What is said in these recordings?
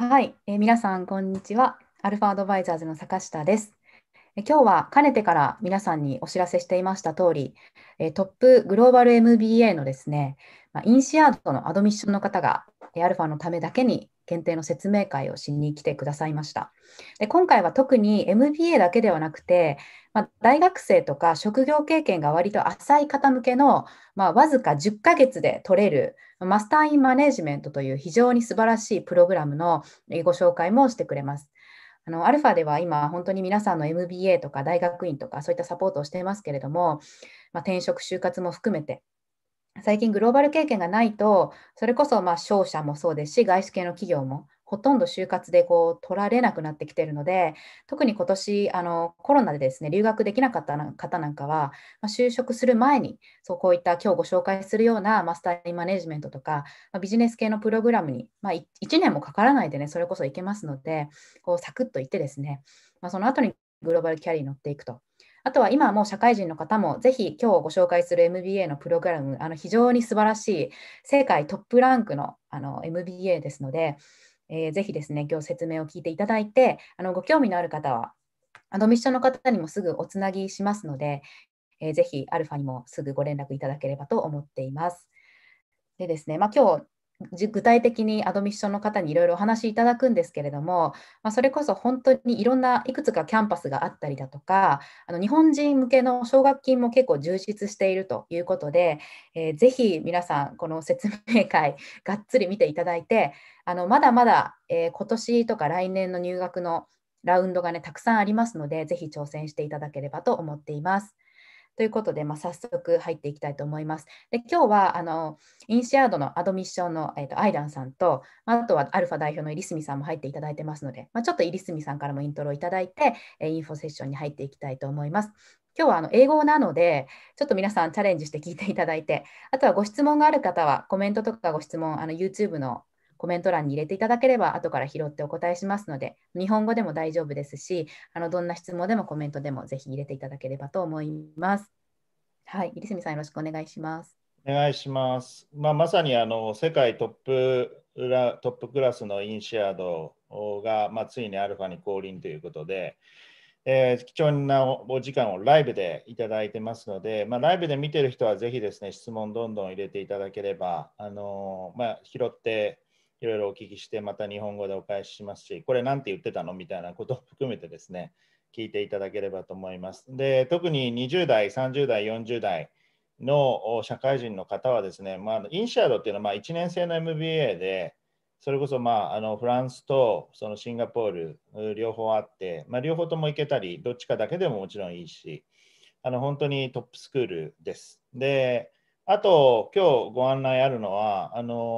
はい、皆さん、こんにちは。アルファアドバイザーズの坂下です。今日はかねてから皆さんにお知らせしていました通り、トップグローバル MBA のですね、インシアードのアドミッションの方が、アルファのためだけに限定の説明会をしに来てくださいました。で、今回は特に MBA だけではなくて、大学生とか職業経験が割と浅い方向けの、わずか10ヶ月で取れるマスターインマネジメントという非常に素晴らしいプログラムのご紹介もしてくれます。アルファでは今、本当に皆さんの MBA とか大学院とかそういったサポートをしていますけれども、転職、就活も含めて、最近グローバル経験がないと、それこそ商社もそうですし、外資系の企業もほとんど就活で取られなくなってきているので、特に今年コロナでですね、留学できなかった方なんかは、就職する前に、こういった今日ご紹介するようなマスターインマネジメントとか、ビジネス系のプログラムに、1年もかからないでね、それこそいけますので、サクッといってですね、その後にグローバルキャリーに乗っていくと。あとは今はもう社会人の方もぜひ今日ご紹介する MBA のプログラム、非常に素晴らしい世界トップランクの、MBA ですので、ぜひですね、今日説明を聞いていただいて、ご興味のある方は、アドミッションの方にもすぐおつなぎしますので、ぜひアルファにもすぐご連絡いただければと思っています。でですね、今日具体的にアドミッションの方にいろいろお話しいただくんですけれども、それこそ本当にいろんないくつかキャンパスがあったりだとか、日本人向けの奨学金も結構充実しているということで、ぜひ皆さんこの説明会がっつり見ていただいて、まだまだ、今年とか来年の入学のラウンドがねたくさんありますので、ぜひ挑戦していただければと思っています。ということで、早速入っていきたいと思います。で、今日はインシアードのアドミッションの、アイランさんと、あとはアルファ代表のイリスミさんも入っていただいてますので、ちょっとイリスミさんからもイントロをいただいて、インフォセッションに入っていきたいと思います。今日は英語なので、ちょっと皆さんチャレンジして聞いていただいて、あとはご質問がある方はコメントとかご質問、YouTube のコメント欄に入れていただければ、後から拾ってお答えしますので、日本語でも大丈夫ですし、どんな質問でもコメントでもぜひ入れていただければと思います。はい、入住さんよろしくお願いします。 お願いします。まさに世界トップクラスのインシアードが、ついにアルファに降臨ということで、貴重なお時間をライブでいただいてますので、ライブで見てる人はぜひですね、質問どんどん入れていただければ、拾っていろいろお聞きして、また日本語でお返ししますし、これなんて言ってたのみたいなことを含めてですね、聞いていただければと思います。で、特に20代、30代、40代、の社会人の方はですね、インシアードっていうのは1年生の MBA で、それこそフランスとそのシンガポール両方あって、両方とも行けたり、どっちかだけでももちろんいいし、本当にトップスクールです。で、あと今日ご案内あるのは、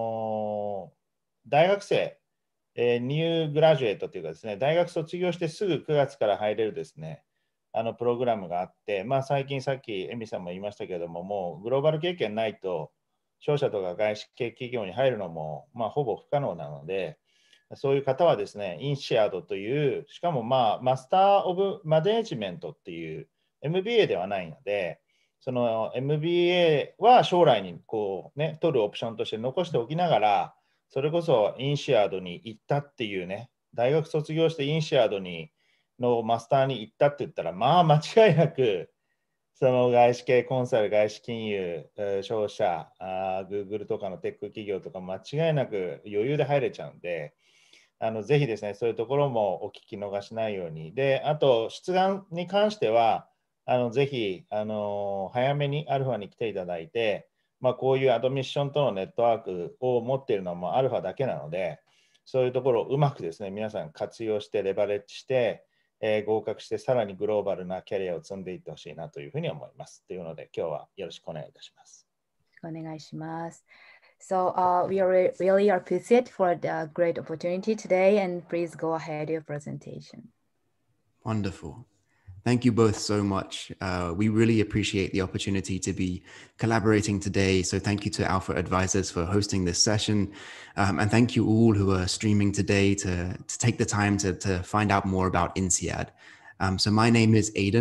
大学生、ニューグラジュエートというかですね、大学卒業してすぐ9月から入れるですね、プログラムがあって、最近さっきエミさんも言いましたけれども、もうグローバル経験ないと、商社とか外資系企業に入るのも、ほぼ不可能なので、そういう方はですね、インシアードという、しかもマスター・オブ・マネージメントっていう MBA ではないので、その MBA は将来に取るオプションとして残しておきながら、それこそインシアードに行ったっていうね、大学卒業してインシアードのマスターに行ったって言ったら、間違いなく、その外資系コンサル、外資金融、商社、Google とかのテック企業とか間違いなく余裕で入れちゃうんで、ぜひですね、そういうところもお聞き逃しないように。で、あと、出願に関しては、ぜひ、早めにアルファに来ていただいて、こういうアドミッションとのネットワークを持っているのはもうアルファだけなので、そういうところをうまくですね、皆さん活用してレバレッジして、合格してさらにグローバルなキャリアを積んでいってほしいなというふうに思います。というので、今日はよろしくお願いいたします。 お願いします。So we are really appreciate for the great opportunity today, and please go ahead your presentation. Wonderful. Thank you both so much. We really appreciate the opportunity to be collaborating today. So thank you to Alpha Advisors for hosting this session. And thank you all who are streaming today to take the time to find out more about INSEAD. So my name is Aidan.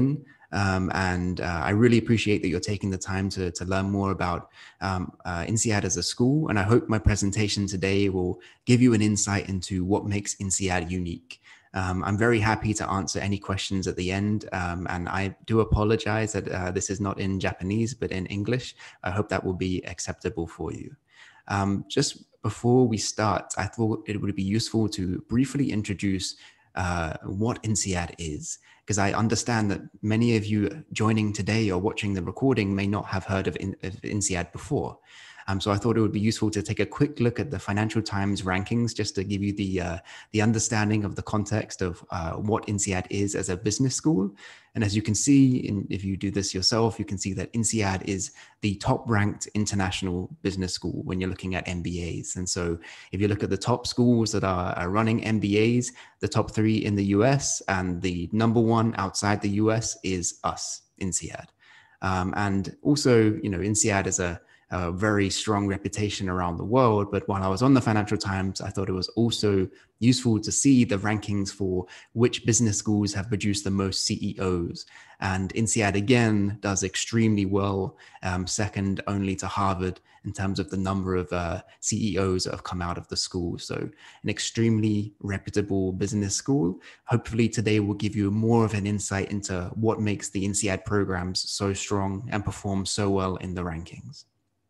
I really appreciate that you're taking the time to learn more about INSEAD as a school. And I hope my presentation today will give you an insight into what makes INSEAD unique. I'm very happy to answer any questions at the end. And I do apologize that this is not in Japanese, but in English. I hope that will be acceptable for you. Just before we start, I thought it would be useful to briefly introduce what INSEAD is, because I understand that many of you joining today or watching the recording may not have heard of INSEAD before. So I thought it would be useful to take a quick look at the Financial Times rankings just to give you the understanding of the context of what INSEAD is as a business school. And as you can see, if you do this yourself, you can see that INSEAD is the top ranked international business school when you're looking at MBAs. And so if you look at the top schools that are running MBAs, the top 3 in the US and the number 1 outside the US is us, INSEAD. And also, INSEAD is a very strong reputation around the world. But while I was on the Financial Times, I thought it was also useful to see the rankings for which business schools have produced the most CEOs. And INSEAD again does extremely well, second only to Harvard in terms of the number of CEOs that have come out of the school. So an extremely reputable business school. Hopefully today will give you more of an insight into what makes the INSEAD programs so strong and perform so well in the rankings.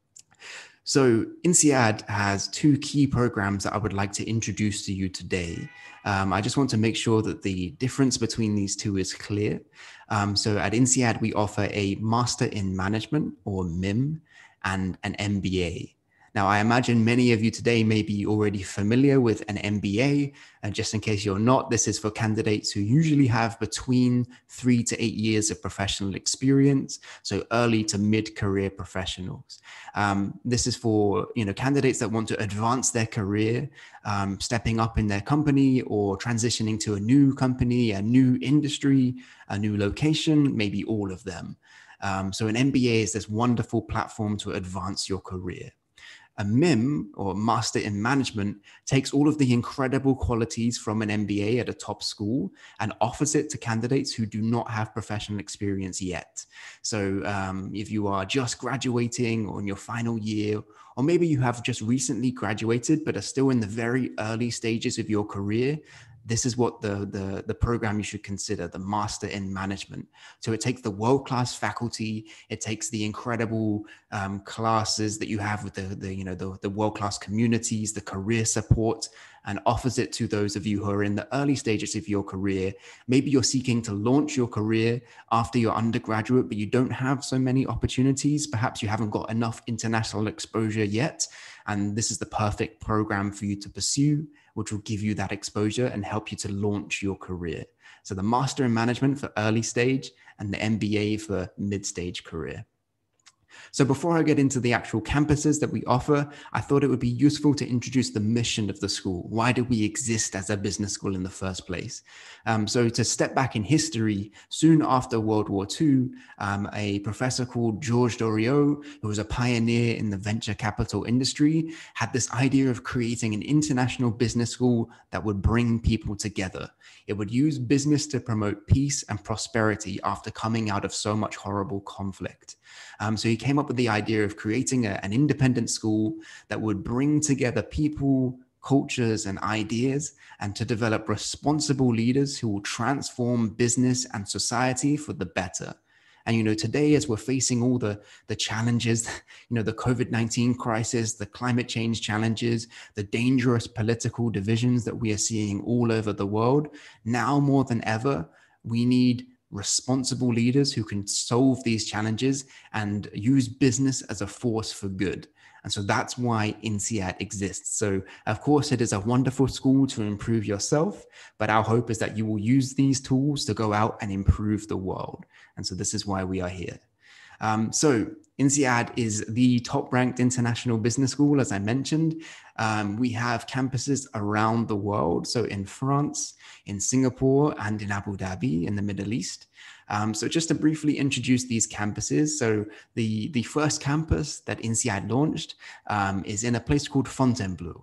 So INSEAD has 2 key programs that I would like to introduce to you today. I just want to make sure that the difference between these 2 is clear. So at INSEAD, we offer a Master in Management, or MIM, and an MBA. Now, I imagine many of you today may be already familiar with an MBA, and just in case you're not, this is for candidates who usually have between 3 to 8 years of professional experience, so early to mid-career professionals. This is for candidates that want to advance their career, stepping up in their company or transitioning to a new company, a new industry, a new location, maybe all of them. So an MBA is this wonderful platform to advance your career. A MIM, or Master in Management, takes all of the incredible qualities from an MBA at a top school and offers it to candidates who do not have professional experience yet. So if you are just graduating or in your final year, or maybe you have just recently graduated but are still in the very early stages of your career, this is what the program you should consider, the Master in Management. So it takes the world-class faculty, it takes the incredible classes that you have with the world-class communities, the career support, and offers it to those of you who are in the early stages of your career. Maybe you're seeking to launch your career after your undergraduate, but you don't have so many opportunities. Perhaps you haven't got enough international exposure yet. And this is the perfect program for you to pursue, which will give you that exposure and help you to launch your career. So the Master in Management for early stage and the MBA for mid-stage career. So before I get into the actual campuses that we offer, I thought it would be useful to introduce the mission of the school. Why do we exist as a business school in the first place? So to step back in history, soon after World War II, a professor called Georges Doriot, who was a pioneer in the venture capital industry, had this idea of creating an international business school that would bring people together. It would use business to promote peace and prosperity after coming out of so much horrible conflict. So he came up with the idea of creating an independent school that would bring together people, cultures, and ideas, and to develop responsible leaders who will transform business and society for the better. And, today, as we're facing all the challenges, the COVID-19 crisis, the climate change challenges, the dangerous political divisions that we are seeing all over the world, now more than ever, we need responsible leaders who can solve these challenges and use business as a force for good. And so that's why INSEAD exists. So of course, it is a wonderful school to improve yourself, but our hope is that you will use these tools to go out and improve the world. And so this is why we are here. So INSEAD is the top-ranked international business school, as I mentioned. We have campuses around the world, so in France, in Singapore, and in Abu Dhabi in the Middle East. So just to briefly introduce these campuses. So the first campus that INSEAD launched is in a place called Fontainebleau.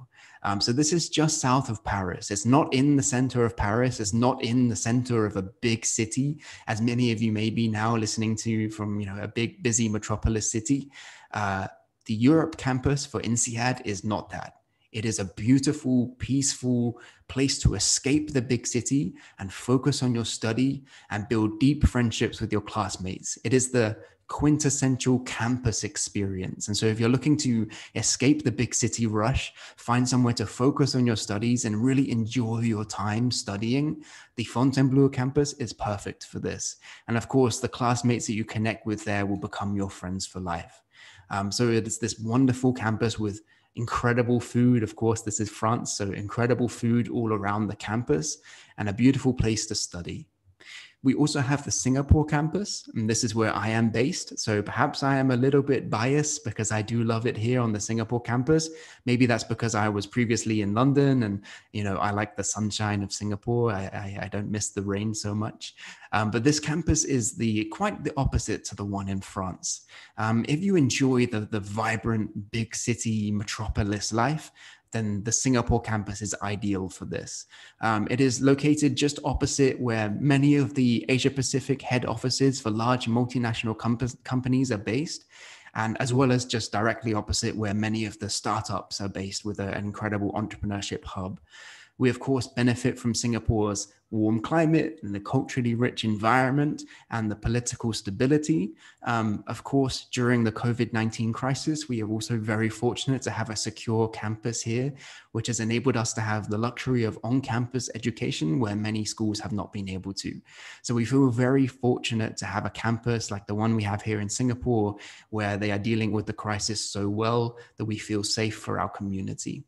So this is just south of Paris. It's not in the center of Paris. It's not in the center of a big city, as many of you may be now listening to from, a big, busy metropolis city. The Europe campus for INSEAD is not that. It is a beautiful, peaceful place to escape the big city and focus on your study and build deep friendships with your classmates. It is the quintessential campus experience. And so if you're looking to escape the big city rush, find somewhere to focus on your studies and really enjoy your time studying, the Fontainebleau campus is perfect for this. And of course, the classmates that you connect with there will become your friends for life. So it's this wonderful campus with incredible food. Of course, this is France, so incredible food all around the campus and a beautiful place to study. We also have the Singapore campus, and this is where I am based. So perhaps I am a little bit biased because I do love it here on the Singapore campus. Maybe that's because I was previously in London and, I like the sunshine of Singapore. I don't miss the rain so much. But this campus is quite the opposite to the one in France. If you enjoy the vibrant big city metropolis life, then the Singapore campus is ideal for this. It is located just opposite where many of the Asia Pacific head offices for large multinational companies are based, and as well as just directly opposite where many of the startups are based with an incredible entrepreneurship hub. We, of course, benefit from Singapore's warm climate and the culturally rich environment and the political stability. Of course, during the COVID-19 crisis, we are also very fortunate to have a secure campus here, which has enabled us to have the luxury of on-campus education where many schools have not been able to. So we feel very fortunate to have a campus like the one we have here in Singapore, where they are dealing with the crisis so well that we feel safe for our community.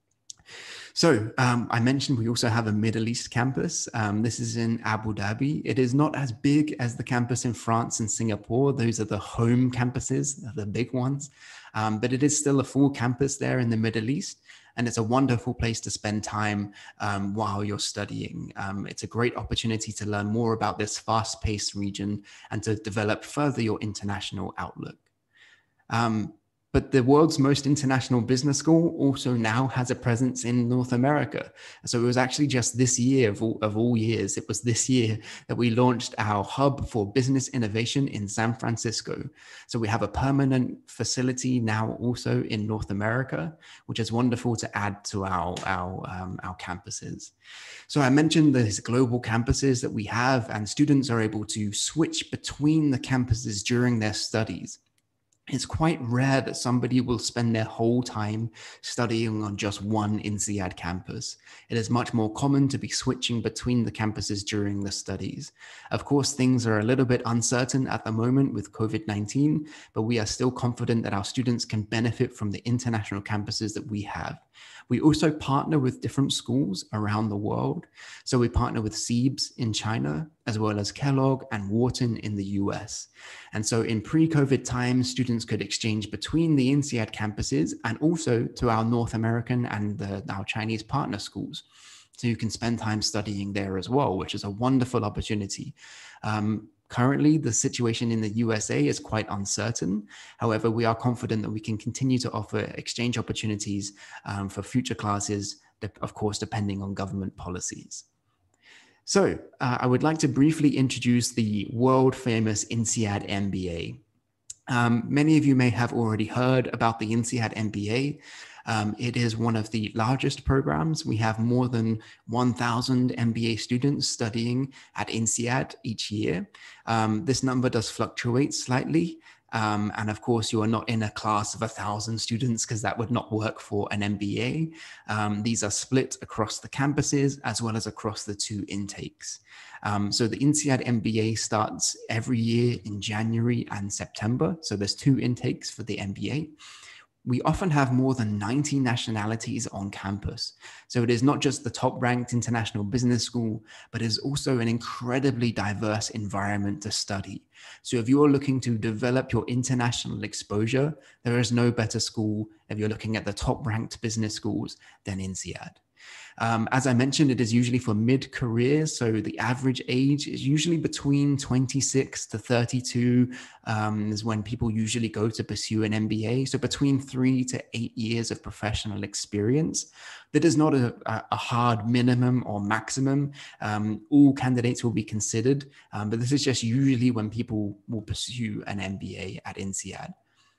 So I mentioned we also have a Middle East campus. This is in Abu Dhabi. It is not as big as the campus in France and Singapore. Those are the home campuses, the big ones. But it is still a full campus there in the Middle East. And it's a wonderful place to spend time while you're studying. It's a great opportunity to learn more about this fast-paced region and to develop further your international outlook. But the world's most international business school also now has a presence in North America. So it was actually just this year, of all years, it was this year that we launched our hub for business innovation in San Francisco. So we have a permanent facility now also in North America, which is wonderful to add to our campuses. So I mentioned these global campuses that we have, and students are able to switch between the campuses during their studies. It's quite rare that somebody will spend their whole time studying on just one INSEAD campus. It is much more common to be switching between the campuses during the studies. Of course, things are a little bit uncertain at the moment with COVID-19, but we are still confident that our students can benefit from the international campuses that we have. We also partner with different schools around the world. So we partner with SEEBS in China, as well as Kellogg and Wharton in the US. And so in pre-COVID times, students could exchange between the INSEAD campuses and also to our North American and our Chinese partner schools. So you can spend time studying there as well, which is a wonderful opportunity. Currently, the situation in the USA is quite uncertain. However, we are confident that we can continue to offer exchange opportunities for future classes, of course, depending on government policies. So I would like to briefly introduce the world-famous INSEAD MBA. Many of you may have already heard about the INSEAD MBA. It is one of the largest programs. We have more than 1,000 MBA students studying at INSEAD each year. This number does fluctuate slightly. And of course, you are not in a class of 1,000 students because that would not work for an MBA. These are split across the campuses as well as across the two intakes. So the INSEAD MBA starts every year in January and September. So there's two intakes for the MBA. We often have more than 90 nationalities on campus. So it is not just the top-ranked international business school, but it is also an incredibly diverse environment to study. So if you're looking to develop your international exposure, there is no better school if you're looking at the top-ranked business schools than INSEAD. As I mentioned, it is usually for mid-career, so the average age is usually between 26 to 32 is when people usually go to pursue an MBA, so between 3 to 8 years of professional experience. That is not a hard minimum or maximum. All candidates will be considered, but this is just usually when people will pursue an MBA at INSEAD.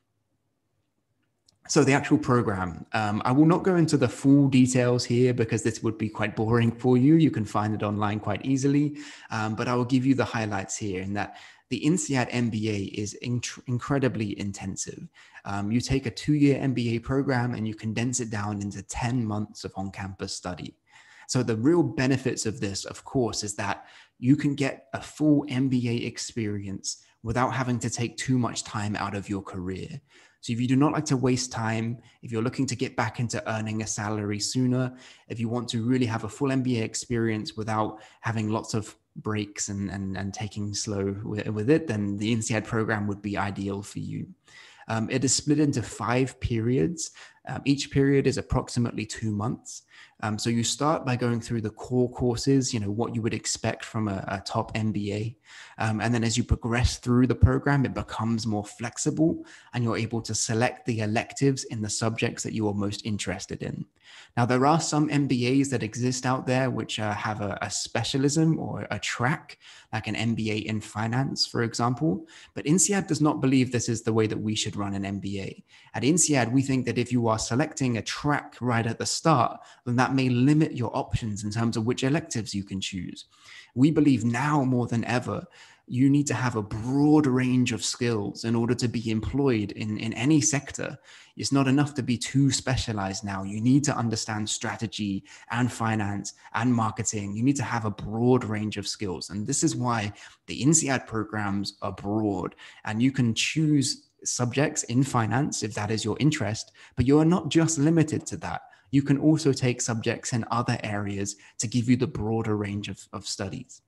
So the actual program, I will not go into the full details here because this would be quite boring for you. You can find it online quite easily, but I will give you the highlights here in that the INSEAD MBA is incredibly intensive. You take a 2-year MBA program and you condense it down into 10 months of on-campus study. So the real benefits of this, of course, is that you can get a full MBA experience without having to take too much time out of your career. So if you do not like to waste time, if you're looking to get back into earning a salary sooner, if you want to really have a full MBA experience without having lots of breaks and taking slow with it, then the INSEAD program would be ideal for you. It is split into 5 periods. Each period is approximately 2 months. So you start by going through the core courses, what you would expect from a top MBA. And then as you progress through the program, it becomes more flexible and you're able to select the electives in the subjects that you are most interested in. Now, there are some MBAs that exist out there which have a specialism or a track, like an MBA in finance, for example. But INSEAD does not believe this is the way that we should run an MBA. At INSEAD, we think that if you are selecting a track right at the start, then that may limit your options in terms of which electives you can choose. We believe now more than ever, you need to have a broad range of skills in order to be employed in any sector. It's not enough to be too specialized now. You need to understand strategy and finance and marketing. You need to have a broad range of skills. And this is why the INSEAD programs are broad, and you can choose subjects in finance if that is your interest, but you are not just limited to that. You can also take subjects in other areas to give you the broader range of studies.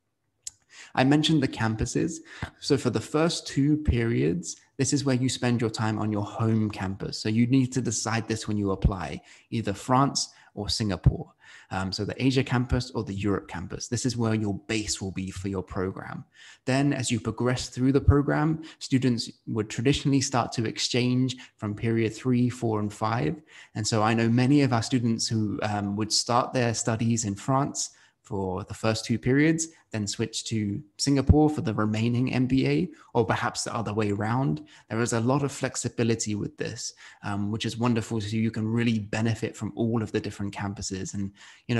I mentioned the campuses. So for the first 2 periods, this is where you spend your time on your home campus. So you need to decide this when you apply, either France or Singapore. So the Asia campus or the Europe campus. This is where your base will be for your program. Then as you progress through the program, students would traditionally start to exchange from period 3, 4, and 5. And so I know many of our students who would start their studies in France for the first 2 periods, then switch to Singapore for the remaining MBA, or perhaps the other way around. There is a lot of flexibility with this, which is wonderful. So you can really benefit from all of the different campuses. And,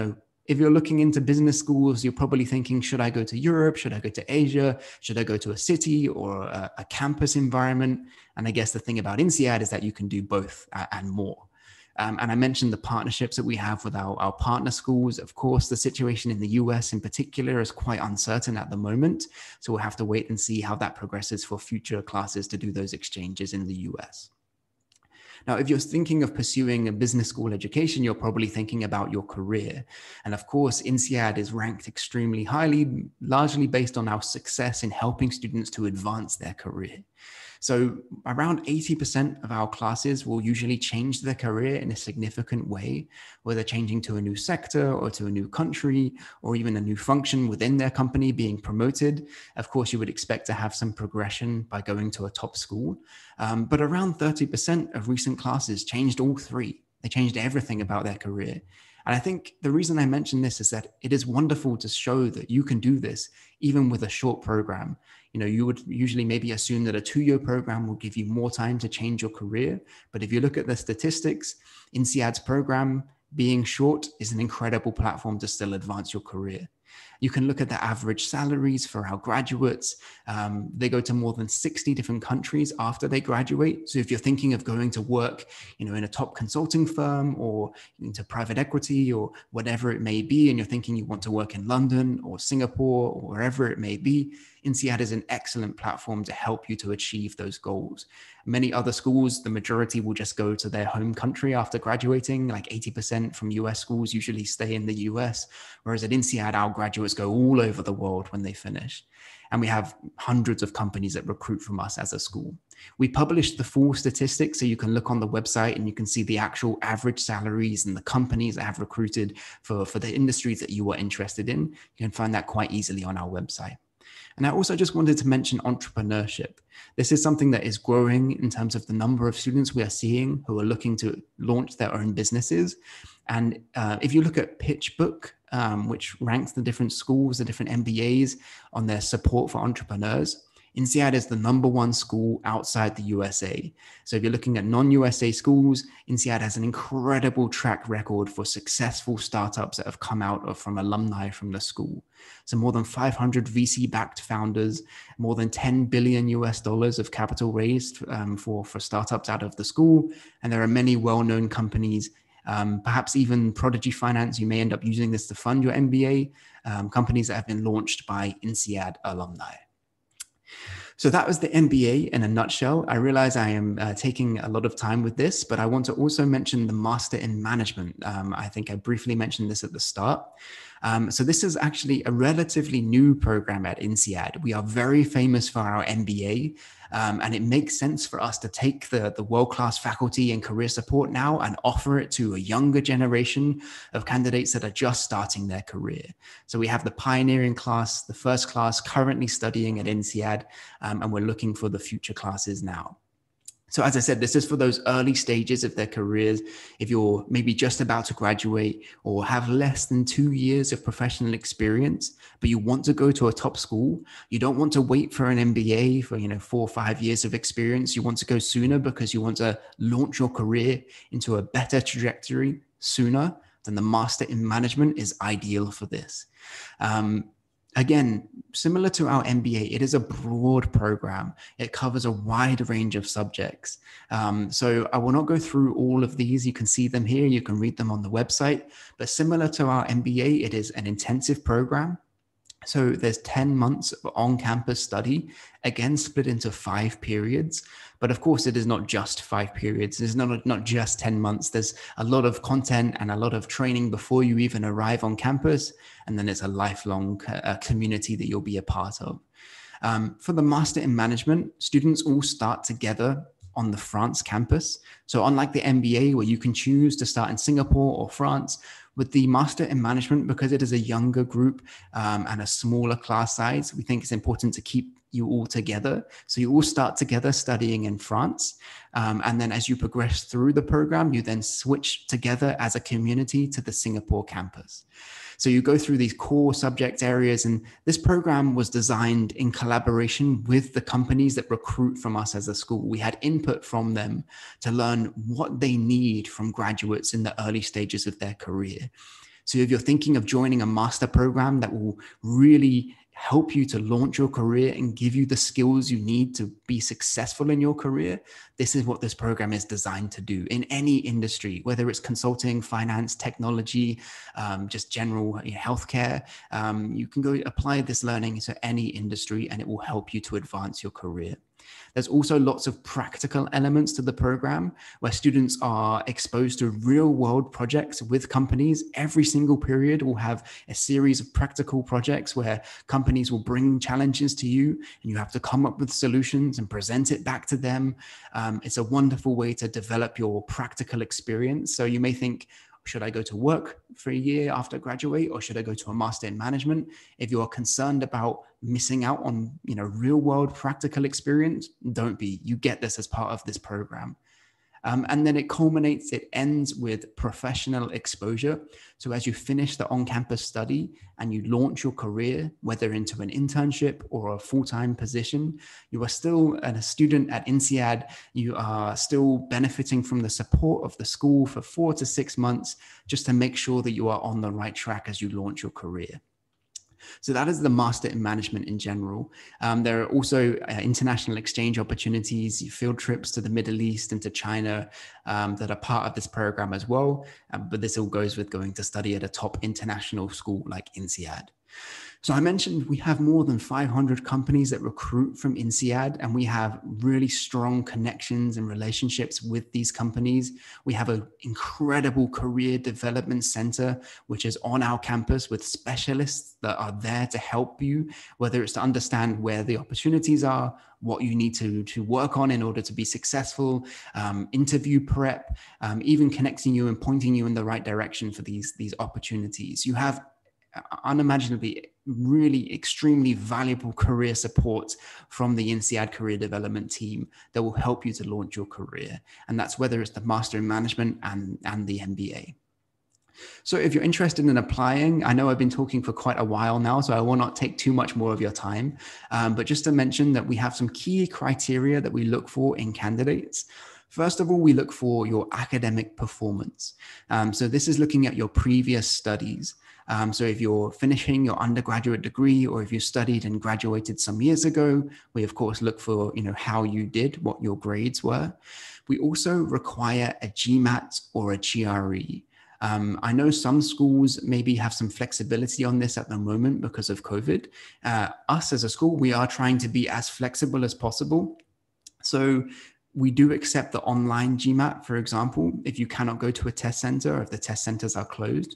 if you're looking into business schools, you're probably thinking, should I go to Europe? Should I go to Asia? Should I go to a city or a campus environment? And I guess the thing about INSEAD is that you can do both and more. And I mentioned the partnerships that we have with our partner schools. Of course, the situation in the US in particular is quite uncertain at the moment. So we'll have to wait and see how that progresses for future classes to do those exchanges in the US. Now, if you're thinking of pursuing a business school education, you're probably thinking about your career. And of course, INSEAD is ranked extremely highly, largely based on our success in helping students to advance their career. So around 80% of our classes will usually change their career in a significant way, whether changing to a new sector or to a new country, or even a new function within their company being promoted. Of course, you would expect to have some progression by going to a top school. But around 30% of recent classes changed all 3. They changed everything about their career. And I think the reason I mention this is that it is wonderful to show that you can do this even with a short program. You would usually maybe assume that a 2-year program will give you more time to change your career. But if you look at the statistics, INSEAD's program being short is an incredible platform to still advance your career. You can look at the average salaries for our graduates. They go to more than 60 different countries after they graduate. So if you're thinking of going to work, in a top consulting firm or into private equity or whatever it may be, and you're thinking you want to work in London or Singapore or wherever it may be, INSEAD is an excellent platform to help you to achieve those goals. Many other schools, the majority will just go to their home country after graduating. Like 80% from US schools usually stay in the US, whereas at INSEAD, our graduates go all over the world when they finish. And we have hundreds of companies that recruit from us as a school. We published the full statistics, so you can look on the website and you can see the actual average salaries and the companies that have recruited for the industries that you are interested in. You can find that quite easily on our website. And I also just wanted to mention entrepreneurship. This is something that is growing in terms of the number of students we are seeing who are looking to launch their own businesses. And if you look at PitchBook, which ranks the different schools, the different MBAs on their support for entrepreneurs, INSEAD is the #1 school outside the USA. So if you're looking at non-USA schools, INSEAD has an incredible track record for successful startups that have come out from alumni from the school. So more than 500 VC-backed founders, more than $10 billion of capital raised for startups out of the school. And there are many well-known companies, perhaps even Prodigy Finance. You may end up using this to fund your MBA, companies that have been launched by INSEAD alumni. So that was the MBA in a nutshell. I realize I am taking a lot of time with this, but I want to also mention the Master in Management. I think I briefly mentioned this at the start. So this is actually a relatively new program at INSEAD. We are very famous for our MBA, and it makes sense for us to take the world-class faculty and career support now and offer it to a younger generation of candidates that are just starting their career. So we have the pioneering class, the first class currently studying at INSEAD, and we're looking for the future classes now. So as I said, this is for those early stages of their careers. If you're maybe just about to graduate or have less than 2 years of professional experience, but you want to go to a top school, you don't want to wait for an MBA for 4 or 5 years of experience. You want to go sooner because you want to launch your career into a better trajectory sooner, then the Master in Management is ideal for this. Again, similar to our MBA, it is a broad program. It covers a wide range of subjects. So I will not go through all of these. You can see them here. You can read them on the website. But similar to our MBA, it is an intensive program. So there's 10 months of on-campus study, again, split into 5 periods. But of course, it is not just 5 periods. It's not just 10 months. There's a lot of content and a lot of training before you even arrive on campus. And then it's a lifelong community that you'll be a part of. For the Master in Management, students all start together on the France campus. So unlike the MBA, where you can choose to start in Singapore or France, with the Master in Management, because it is a younger group and a smaller class size, we think it's important to keep you all together. So you all start together studying in France. And then as you progress through the program, you then switch together as a community to the Singapore campus. So you go through these core subject areas, and this program was designed in collaboration with the companies that recruit from us as a school. We had input from them to learn what they need from graduates in the early stages of their career. So if you're thinking of joining a master program that will really help you to launch your career and give you the skills you need to be successful in your career, this is what this program is designed to do in any industry, whether it's consulting, finance, technology, just general healthcare. You can go apply this learning to any industry and it will help you to advance your career. There's also lots of practical elements to the program where students are exposed to real world projects with companies. Every single period will have a series of practical projects where companies will bring challenges to you and you have to come up with solutions and present it back to them. It's a wonderful way to develop your practical experience. So you may think, should I go to work for a year after I graduate, or should I go to a Master in Management? If you are concerned about missing out on real world practical experience, don't be. You get this as part of this program. And then it ends with professional exposure. So as you finish the on-campus study and you launch your career, whether into an internship or a full-time position, you are still a student at INSEAD. You are still benefiting from the support of the school for 4 to 6 months, just to make sure that you are on the right track as you launch your career. So that is the Master in Management in general. There are also international exchange opportunities, field trips to the Middle East and to China that are part of this program as well. But this all goes with going to study at a top international school like INSEAD. So I mentioned we have more than 500 companies that recruit from INSEAD, and we have really strong connections and relationships with these companies. We have an incredible career development center, which is on our campus with specialists that are there to help you, whether it's to understand where the opportunities are, what you need to work on in order to be successful, interview prep, even connecting you and pointing you in the right direction for these opportunities. You have unimaginably really extremely valuable career support from the INSEAD career development team that will help you to launch your career. And that's whether it's the Master in Management and the MBA. So if you're interested in applying, I know I've been talking for quite a while now, so I will not take too much more of your time. But just to mention that we have some key criteria that we look for in candidates. First of all, we look for your academic performance. So this is looking at your previous studies. So if you're finishing your undergraduate degree, or if you studied and graduated some years ago, we of course look for, how you did, what your grades were. We also require a GMAT or a GRE. I know some schools maybe have some flexibility on this at the moment because of COVID. Us as a school, we are trying to be as flexible as possible. So we do accept the online GMAT, for example, if you cannot go to a test center or if the test centers are closed.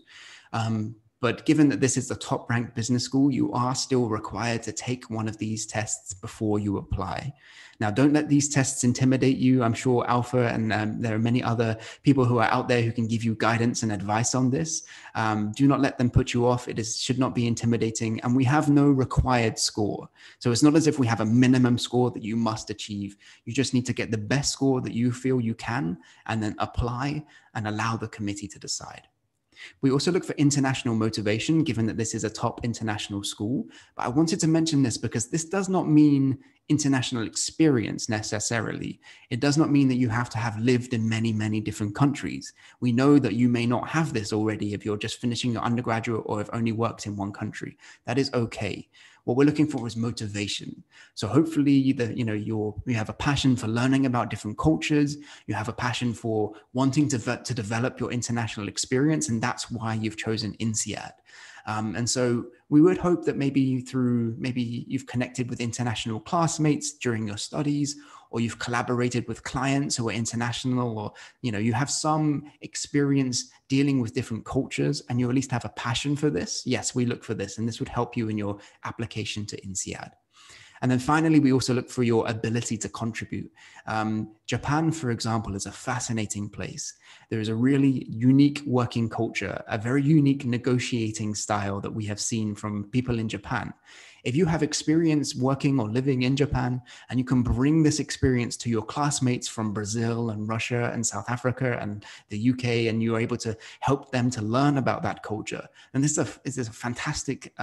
But given that this is the top ranked business school, you are still required to take one of these tests before you apply. Now, don't let these tests intimidate you. I'm sure Alpha and there are many other people who are out there who can give you guidance and advice on this. Do not let them put you off. It should not be intimidating. And we have no required score. So it's not as if we have a minimum score that you must achieve. You just need to get the best score that you feel you can, and then apply and allow the committee to decide. We also look for international motivation, given that this is a top international school. But I wanted to mention this because this does not mean international experience necessarily. It does not mean that you have to have lived in many, many different countries. We know that you may not have this already if you're just finishing your undergraduate or have only worked in one country. That is okay. What we're looking for is motivation. So hopefully you have a passion for learning about different cultures. You have a passion for wanting to develop your international experience. And that's why you've chosen INSEAD. And so we would hope that maybe you've connected with international classmates during your studies, or you've collaborated with clients who are international, or you have some experience dealing with different cultures and you at least have a passion for this. Yes, we look for this, and this would help you in your application to INSEAD. And then finally, we also look for your ability to contribute. Japan, for example, is a fascinating place. There is a really unique working culture, a very unique negotiating style that we have seen from people in Japan. If you have experience working or living in Japan, and you can bring this experience to your classmates from Brazil and Russia and South Africa and the UK, and you're able to help them to learn about that culture, then this is a fantastic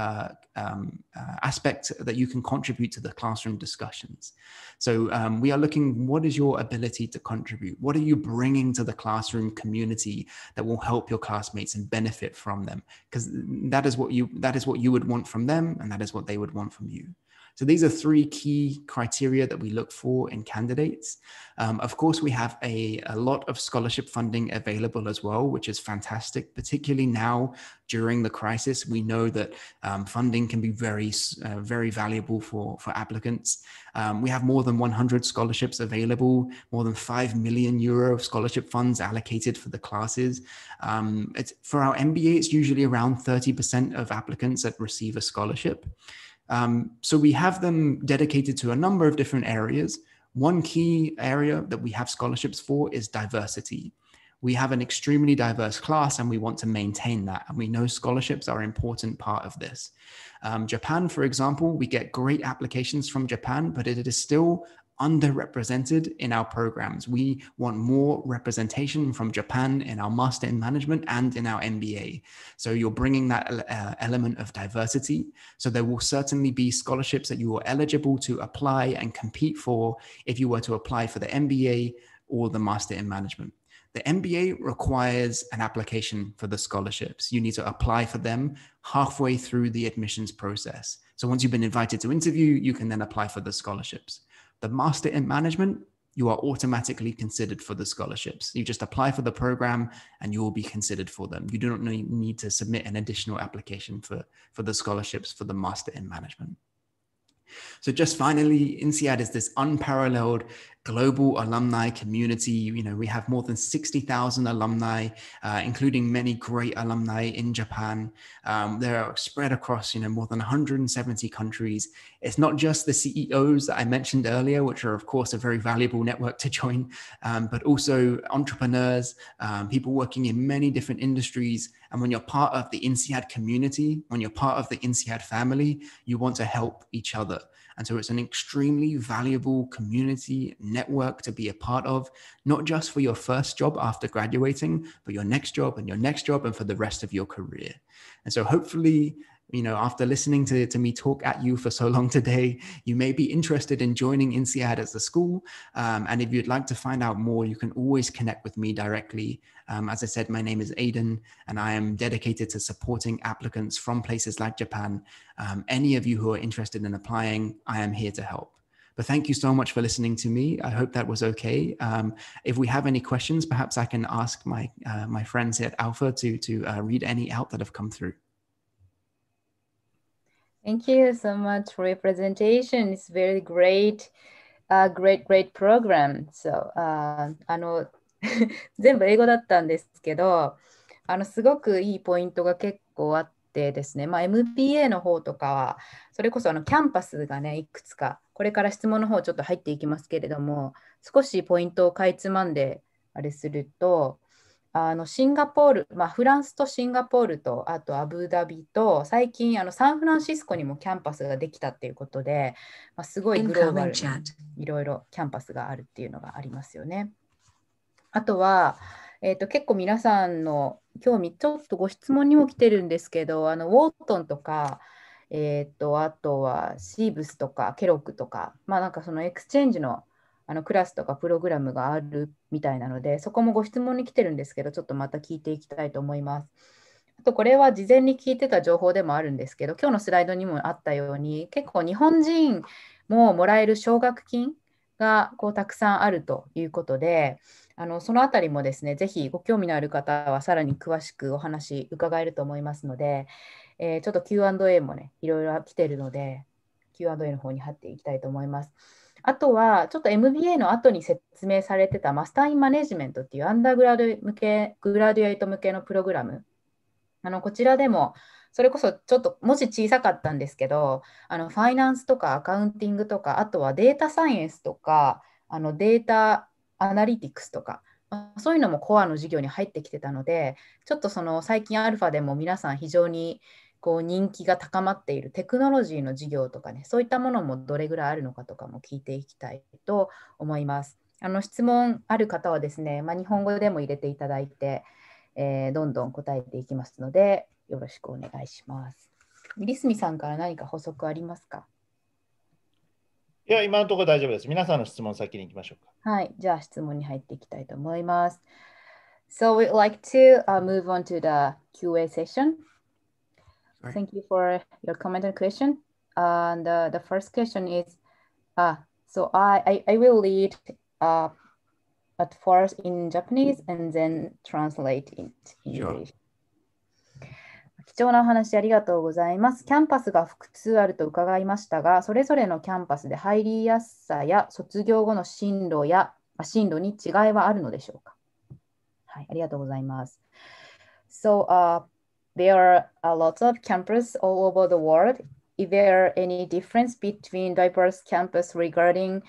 aspect that you can contribute to the classroom discussions. So we are looking, what is your ability to contribute? What are you bringing to the classroom community that will help your classmates and benefit from them? Because that is what you would want from them, and that is what they would want from you. So these are three key criteria that we look for in candidates. Of course, we have a lot of scholarship funding available as well, which is fantastic, particularly now during the crisis. We know that funding can be very, very valuable for applicants. We have more than 100 scholarships available, more than €5 million scholarship funds allocated for the classes. For our MBA, it's usually around 30% of applicants that receive a scholarship. So we have them dedicated to a number of different areas. One key area that we have scholarships for is diversity. We have an extremely diverse class, and we want to maintain that. And we know scholarships are an important part of this. Japan, for example, we get great applications from Japan, but it is still underrepresented in our programs. We want more representation from Japan in our Master in Management and in our MBA. So you're bringing that element of diversity. So there will certainly be scholarships that you are eligible to apply and compete for if you were to apply for the MBA or the Master in Management. The MBA requires an application for the scholarships. You need to apply for them halfway through the admissions process. So once you've been invited to interview, you can then apply for the scholarships. The Master in Management, you are automatically considered for the scholarships. You just apply for the program and you will be considered for them. You do not need to submit an additional application for the scholarships for the Master in Management. So just finally, INSEAD is this unparalleled global alumni community. You know, we have more than 60,000 alumni, including many great alumni in Japan. They're spread across, you know, more than 170 countries. It's not just the CEOs that I mentioned earlier, which are, of course, a very valuable network to join, but also entrepreneurs, people working in many different industries. And when you're part of the INSEAD community, when you're part of the INSEAD family, you want to help each other. And so it's an extremely valuable community network to be a part of, not just for your first job after graduating, but your next job and your next job and for the rest of your career. And so hopefully, you know, after listening to me talk at you for so long today, you may be interested in joining INSEAD as a school. And if you'd like to find out more, you can always connect with me directly. As I said, my name is Aidan, and I am dedicated to supporting applicants from places like Japan. Any of you who are interested in applying, I am here to help. But thank you so much for listening to me. I hope that was okay. If we have any questions, perhaps I can ask my friends here at Alpha to read any out that have come through. Thank you so much for your presentation. It's very great, great program. So, 全部英語だったんですけど、すごくいいポイントが結構あってですね、MBA の方とかは、それこそキャンパスがね、いくつか、これから質問の方ちょっと入っていきますけれども、少しポイントをかいつまんであれすると、シンガポール、フランスとシンガポールと、あとアブダビと、最近サンフランシスコにもキャンパスができたっていうことで、すごいグローバルにいろいろキャンパスがあるっていうのがありますよね。あとは、結構皆さんの興味、ちょっとご質問にも来てるんですけど、ウォートンとか、あとはシーブスとかケロックとか、なんかそのエクスチェンジのクラスとかプログラムがあるみたいなので、そこもご質問に来てるんですけど、ちょっとまた聞いていきたいと思います。あと、これは事前に聞いてた情報でもあるんですけど、今日のスライドにもあったように、結構日本人ももらえる奨学金がたくさんあるということで、そのあたりもですね、ぜひご興味のある方はさらに詳しくお話伺えると思いますので、ちょっと Q&A もね、いろいろ来てるので、Q&A の方に貼っていきたいと思います。あとは、ちょっと MBA の後に説明されてたマスターインマネジメントっていうアンダーグラデュエイト向けのプログラム。こちらでも、それこそちょっと文字小さかったんですけど、ファイナンスとかアカウンティングとか、あとはデータサイエンスとか、データアナリティクスとか、そういうのもコアの授業に入ってきてたので、ちょっと最近アルファでも皆さん非常に人気が高まっているテクノロジーの授業とかね、そういったものもどれぐらいあるのかとかも聞いていきたいと思います。質問ある方はですね、日本語でも入れていただいて、どんどん答えていきますので、よろしくお願いします。リスミさんから何か補足ありますか？ いや、今のところ大丈夫です。皆さんの質問先に行きましょうか。 はい、じゃあ質問に入っていきたいと思います。So we'd like to move on to the QA session. Thank you for your comment and question. And the first question is, so I will read at first in Japanese and then translate it in English. 貴重なお話ありがとうございます。キャンパスが複数あると伺いましたが、それぞれのキャンパスで入りやすさや卒業後の進路に違いはあるのでしょうか？はい、ありがとうございます。So, there are a lot of campuses all over the world. Is there any difference between diverse campuses regarding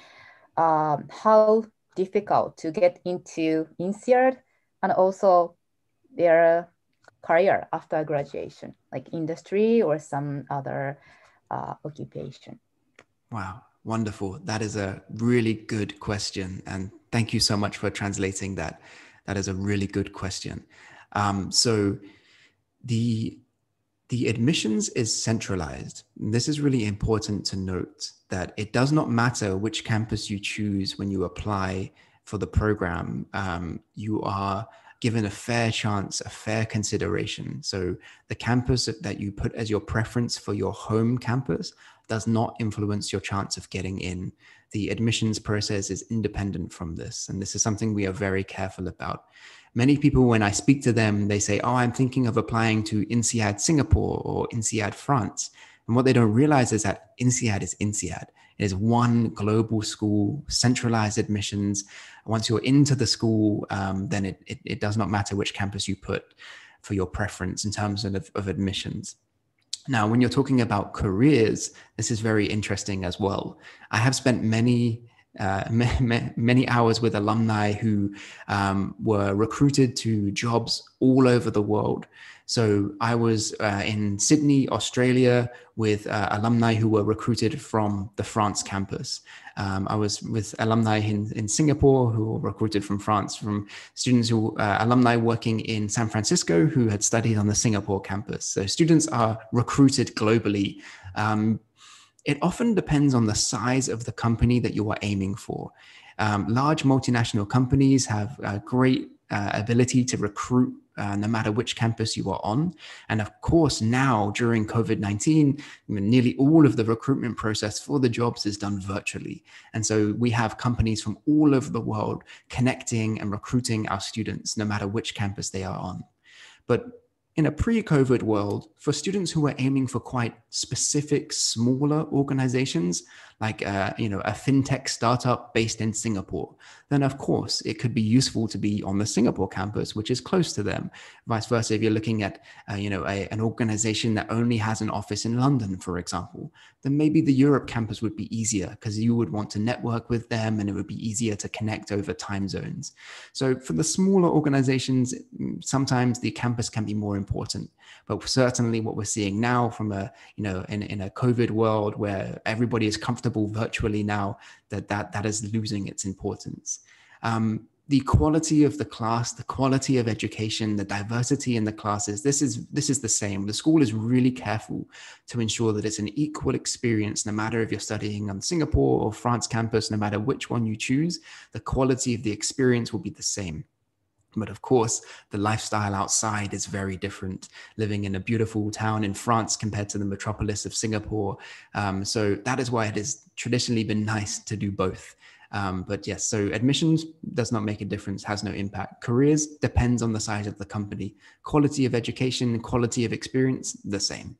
how difficult to get into INSEAD and also their career after graduation, like industry or some other occupation? Wow, wonderful. That is a really good question. And thank you so much for translating that. That is a really good question. So the admissions is centralized. This is really important to note that it does not matter which campus you choose when you apply for the program. You are given a fair chance, a fair consideration. So the campus that you put as your preference for your home campus does not influence your chance of getting in the admissions process is independent from this. And this is something we are very careful about. Many people, when I speak to them, they say, oh, I'm thinking of applying to INSEAD Singapore or INSEAD France. And what they don't realize is that INSEAD is INSEAD. It is one global school, centralized admissions. Once you're into the school, then it does not matter which campus you put for your preference in terms of admissions. Now, when you're talking about careers, this is very interesting as well. I have spent many hours with alumni who were recruited to jobs all over the world. So I was in Sydney, Australia, with alumni who were recruited from the France campus. I was with alumni in Singapore who were recruited from France, from students who alumni working in San Francisco who had studied on the Singapore campus. So students are recruited globally. It often depends on the size of the company that you are aiming for. Large multinational companies have a great ability to recruit no matter which campus you are on. And of course, now during COVID-19, nearly all of the recruitment process for the jobs is done virtually. And so we have companies from all over the world connecting and recruiting our students, no matter which campus they are on. But in a pre-COVID world, for students who are aiming for quite specific, smaller organizations, like a fintech startup based in Singapore, then of course it could be useful to be on the Singapore campus, which is close to them. Vice versa, if you're looking at an organization that only has an office in London, for example, then maybe the Europe campus would be easier because you would want to network with them and it would be easier to connect over time zones. So for the smaller organizations, sometimes the campus can be more important. But certainly what we're seeing now from in a COVID world where everybody is comfortable virtually now, that is losing its importance. The quality of the class, the quality of education, the diversity in the classes, this is the same. The school is really careful to ensure that it's an equal experience, no matter if you're studying on Singapore or France campus, no matter which one you choose, the quality of the experience will be the same. But of course, the lifestyle outside is very different, living in a beautiful town in France compared to the metropolis of Singapore. So that is why it has traditionally been nice to do both. But yes, so admissions does not make a difference, has no impact. Careers depends on the size of the company. Quality of education, quality of experience, the same.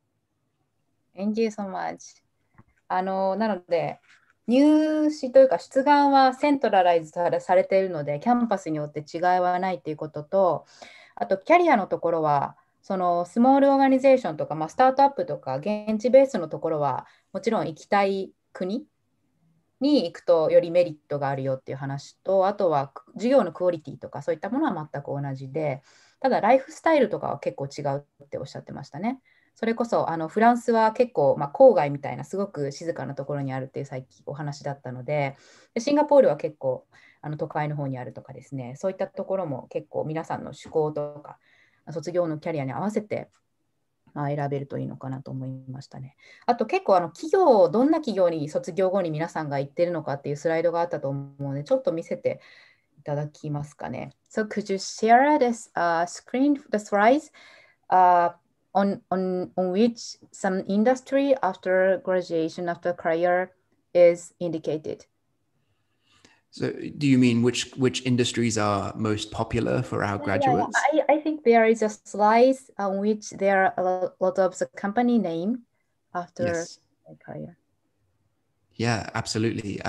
Thank you so much. なので、入試というか出願はセントラライズされているので、キャンパスによって違いはないということと、あとキャリアのところは、そのスモールオーガニゼーションとか、スタートアップとか、現地ベースのところは、もちろん行きたい国に行くとよりメリットがあるよっていう話と、あとは授業のクオリティとかそういったものは全く同じで、ただライフスタイルとかは結構違うっておっしゃってましたね。それこそフランスは結構、郊外みたいなすごく静かなところにあるっていう最近お話だったので、シンガポールは結構都会の方にあるとかですね、そういったところも結構皆さんの趣向とか卒業のキャリアに合わせて選べるといいのかなと思いましたね。あと結構どんな企業に卒業後に皆さんが行ってるのかっていうスライドがあったと思うので、ちょっと見せていただきますかね。So could you share this screen, the slides, on which some industry after graduation, after career is indicated? So do you mean which industries are most popular for our graduates? I think there is a slide on which there are a lot of the company name after career. Yeah, absolutely.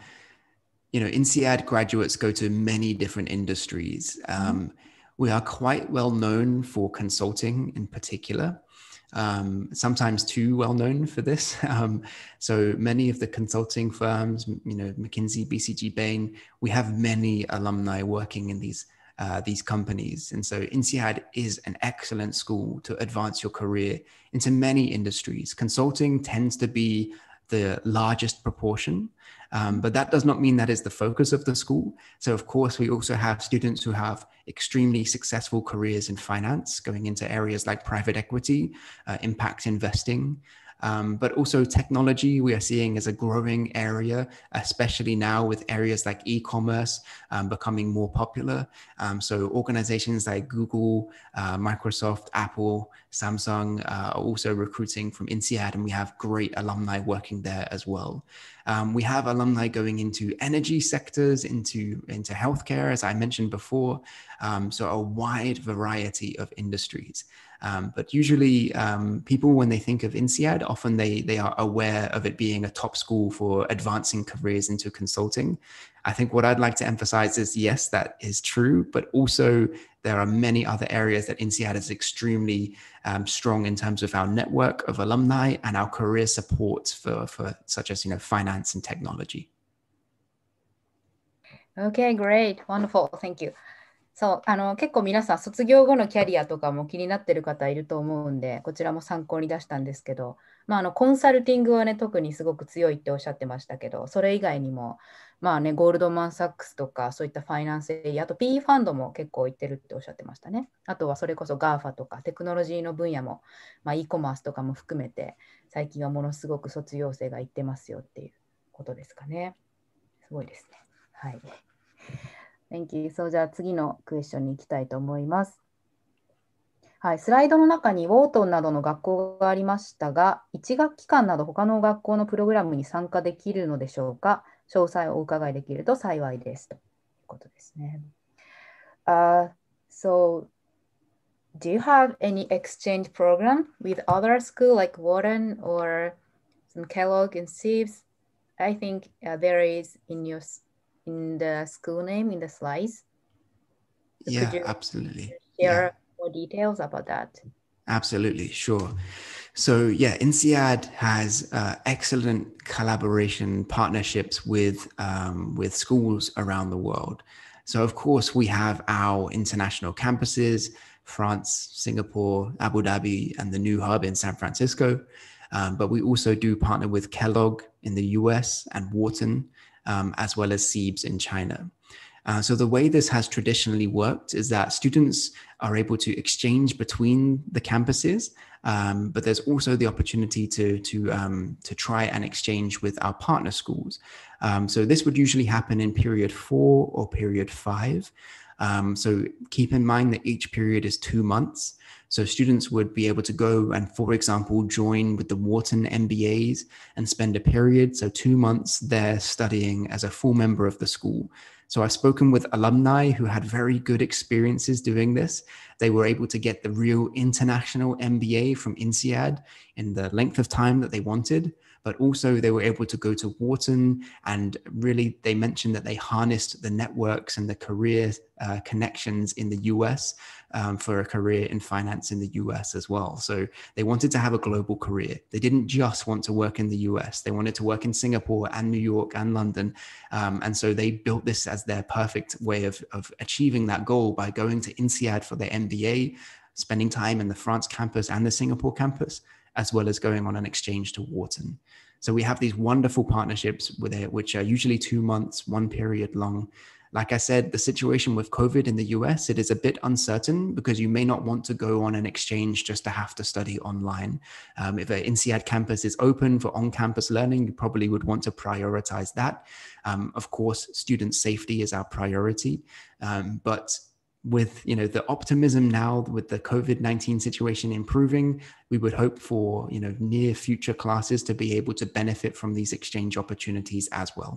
INSEAD graduates go to many different industries. We are quite well known for consulting in particular, sometimes too well known for this. So many of the consulting firms, McKinsey, BCG, Bain, we have many alumni working in these companies. And so INSEAD is an excellent school to advance your career into many industries. Consulting tends to be the largest proportion, but that does not mean that is the focus of the school. So of course, we also have students who have extremely successful careers in finance, going into areas like private equity, impact investing. But also technology, we are seeing as a growing area, especially now with areas like e-commerce becoming more popular. So organizations like Google, Microsoft, Apple, Samsung are also recruiting from INSEAD, and we have great alumni working there as well. We have alumni going into energy sectors, into healthcare, as I mentioned before. So a wide variety of industries. But usually people, when they think of INSEAD, often they are aware of it being a top school for advancing careers into consulting. I think what I'd like to emphasize is, yes, that is true, but also there are many other areas that INSEAD is extremely strong in terms of our network of alumni and our career support for such as, finance and technology. Okay, great. Wonderful. Thank you. そう、結構皆さん卒業後のキャリアとかも気になってる方いると思うんで、こちらも参考に出したんですけど、コンサルティングはね、特にすごく強いっておっしゃってましたけど、それ以外にも、ゴールドマン・サックスとか、そういったファイナンスエリア、あと PE ファンドも結構行ってるっておっしゃってましたね。あとはそれこそ GAFA とかテクノロジーの分野も、e コマースとかも含めて、最近はものすごく卒業生が行ってますよっていうことですかね。すごいですね。はい。Thank you. じゃあ次のクエスチョンに行きたいと思います。はい、スライドの中にウォートンなどの学校がありましたが、1学期間など他の学校のプログラムに参加できるのでしょうか。詳細をお伺いできると幸いですということですね。So, do you have any exchange program with other school like Wharton or some Kellogg and Sieves? I think there is in the school name in the slides. So Yeah, could you absolutely. share more details about that? Absolutely, sure. So yeah, INSEAD has excellent collaboration partnerships with schools around the world. So of course we have our international campuses, France, Singapore, Abu Dhabi, and the new hub in San Francisco. But we also do partner with Kellogg in the US and Wharton, as well as Siebes in China. So the way this has traditionally worked is that students are able to exchange between the campuses, but there's also the opportunity to try and exchange with our partner schools. So this would usually happen in period 4 or period 5. So keep in mind that each period is 2 months. So students would be able to go and, for example, join with the Wharton MBAs and spend a period, so 2 months there studying as a full member of the school. So I've spoken with alumni who had very good experiences doing this. They were able to get the real international MBA from INSEAD in the length of time that they wanted, but also they were able to go to Wharton, and really they mentioned that they harnessed the networks and the career connections in the US for a career in finance in the US as well. So they wanted to have a global career. They didn't just want to work in the US. They wanted to work in Singapore and New York and London. And so they built this as their perfect way of achieving that goal by going to INSEAD for their MBA, spending time in the France campus and the Singapore campus, as well as going on an exchange to Wharton. So we have these wonderful partnerships with it, which are usually 2 months, 1 period long. Like I said, the situation with COVID in the US, it is a bit uncertain because you may not want to go on an exchange just to have to study online. If an INSEAD campus is open for on-campus learning, you probably would want to prioritize that. Of course, student safety is our priority, but with the optimism now with the COVID-19 situation improving, we would hope for near future classes to be able to benefit from these exchange opportunities as well.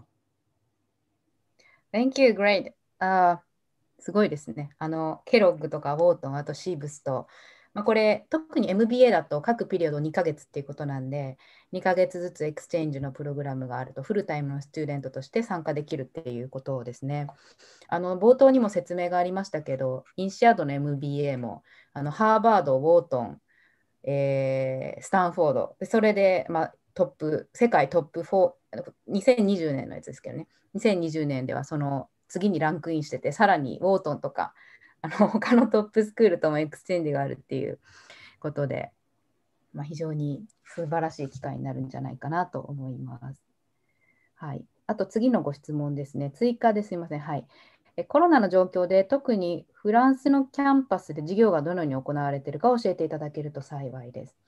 Thank you, great. すごいですね。ケロッグとかウォートン、あとシーブスと、これ特に MBA だと各ピリオド2ヶ月っていうことなんで、2ヶ月ずつエクスチェンジのプログラムがあるとフルタイムのスチューデントとして参加できるっていうことですね。冒頭にも説明がありましたけど、インシアードの MBA もハーバード、ウォートン、スタンフォードで、それで、世界トップ4、2020年のやつですけどね、2020年ではその次にランクインしてて、さらにウォートンとか他のトップスクールともエクスチェンジがあるっていうことで、非常に素晴らしい機会になるんじゃないかなと思います。はい、あと次のご質問ですね。追加ですいません。はい。コロナの状況で特にフランスのキャンパスで授業がどのように行われているか教えていただけると幸いです。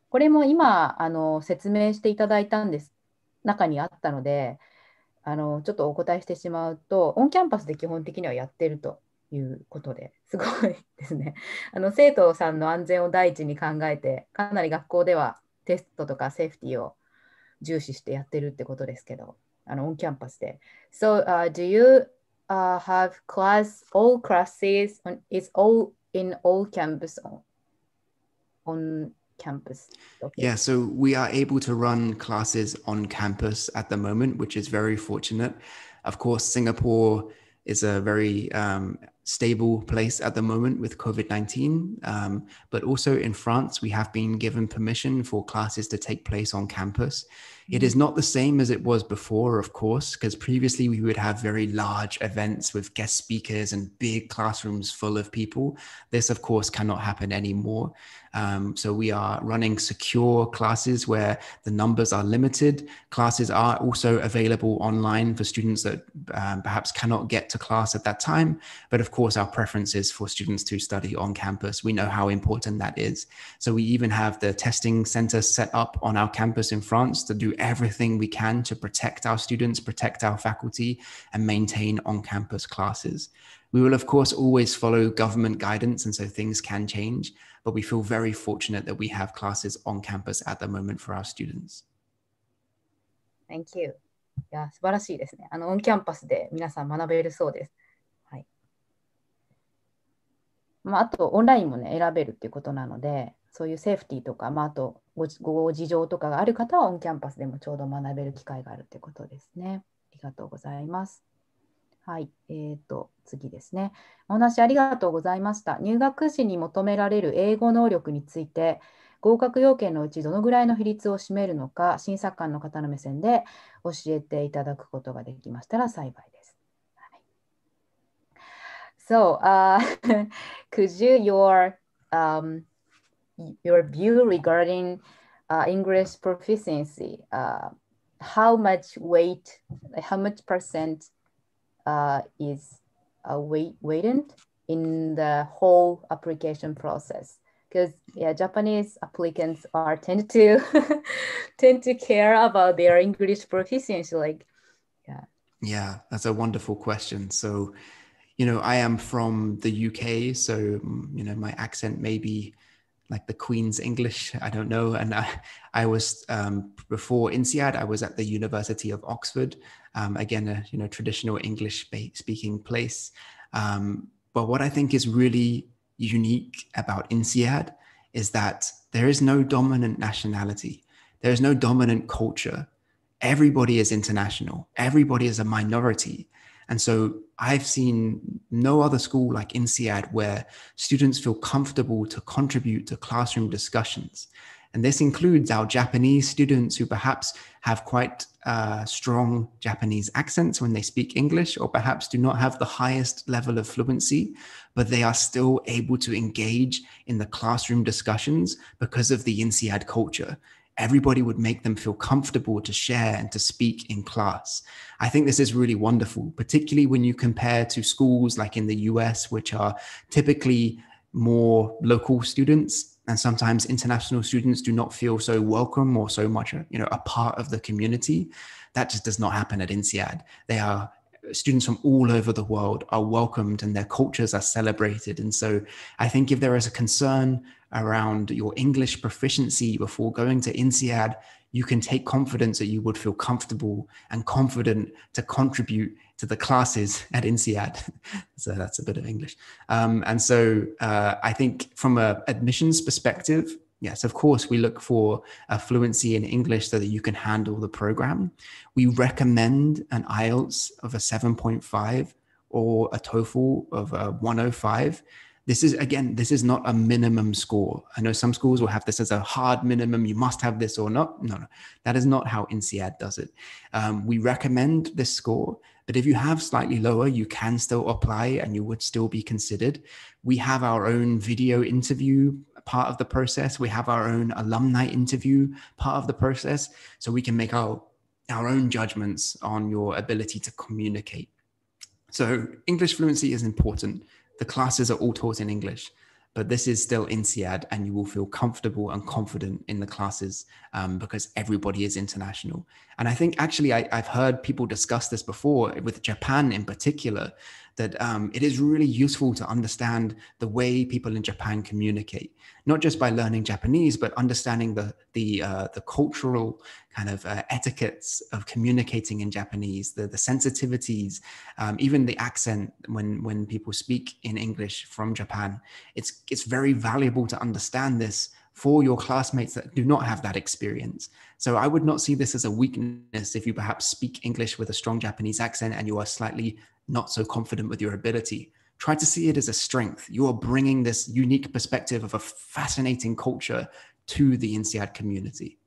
これも今、説明していただいたんです、中にあったので、ちょっとお答えしてしまうと、オンキャンパスで基本的にはやってるということですごいですね。生徒さんの安全を第一に考えて、かなり学校ではテストとかセーフティーを重視してやってるってことですけど、オンキャンパスで。So, do you have all classes is all in all campus on campus? Okay. Yeah, so we are able to run classes on campus at the moment, which is very fortunate. Of course, Singapore is a very stable place at the moment with COVID-19. But also in France, we have been given permission for classes to take place on campus. It is not the same as it was before, of course, because previously we would have very large events with guest speakers and big classrooms full of people. This, of course, cannot happen anymore. So we are running secure classes where the numbers are limited. Classes are also available online for students that perhaps cannot get to class at that time. But of course, our preference is for students to study on campus. We know how important that is. So we even have the testing center set up on our campus in France to do everything we can to protect our students, protect our faculty, and maintain on-campus classes. We will, of course, always follow government guidance, and so things can change, but we feel very fortunate that we have classes on campus at the moment for our students. Thank you. いや、素晴らしいですね。オンキャンパスで皆さん学べるそうです。はい。あと、オンラインもね、選べるっていうことなので、そういうセーフティーとか、あとご事情とかがある方は、オンキャンパスでもちょうど学べる機会があるってことですね。ありがとうございます。はい。次ですね。お話ありがとうございました。入学時に求められる英語能力について、合格要件のうちどのぐらいの比率を占めるのか、審査官の方の目線で教えていただくことができましたら幸いです。はい、So, could you your view regarding English proficiency? How much weight, how much percent is weighted in the whole application process? Because Japanese applicants are tend to tend to care about their English proficiency. Yeah, that's a wonderful question. So, I am from the UK, so my accent may be like the Queen's English. I don't know. And I was before INSEAD, I was at the University of Oxford. Again, a traditional English speaking place. But what I think is really unique about INSEAD is that there is no dominant nationality. There is no dominant culture. Everybody is international. Everybody is a minority. And so I've seen no other school like INSEAD where students feel comfortable to contribute to classroom discussions. And this includes our Japanese students who perhaps have quite strong Japanese accents when they speak English, or perhaps do not have the highest level of fluency, but they are still able to engage in the classroom discussions because of the INSEAD culture. Everybody would make them feel comfortable to share and to speak in class. I think this is really wonderful, particularly when you compare to schools like in the US, which are typically more local students, and sometimes international students do not feel so welcome or so much, a part of the community. That just does not happen at INSEAD. They are students from all over the world are welcomed and their cultures are celebrated. And so I think if there is a concern around your English proficiency before going to INSEAD, you can take confidence that you would feel comfortable and confident to contribute to the classes at INSEAD. So that's a bit of English. And so I think from an admissions perspective, yes, of course, we look for a fluency in English so that you can handle the program. We recommend an IELTS of a 7.5 or a TOEFL of a 105. This is not a minimum score. I know some schools will have this as a hard minimum. You must have this or not. No. That is not how INSEAD does it. We recommend this score, but if you have slightly lower, you can still apply and you would still be considered. We have our own video interview part of the process. We have our own alumni interview part of the process. So we can make our own judgments on your ability to communicate. So English fluency is important. The classes are all taught in English, but this is still INSEAD, and you will feel comfortable and confident in the classes because everybody is international. And I think actually I've heard people discuss this before with Japan in particular, that it is really useful to understand the way people in Japan communicate, not just by learning Japanese, but understanding the cultural kind of etiquettes of communicating in Japanese, the sensitivities, even the accent when people speak in English from Japan. It's very valuable to understand this for your classmates that do not have that experience. So I would not see this as a weakness if you perhaps speak English with a strong Japanese accent and you are slightly not so confident with your ability. Try to see it as a strength. You are bringing this unique perspective of a fascinating culture to the INSEAD community.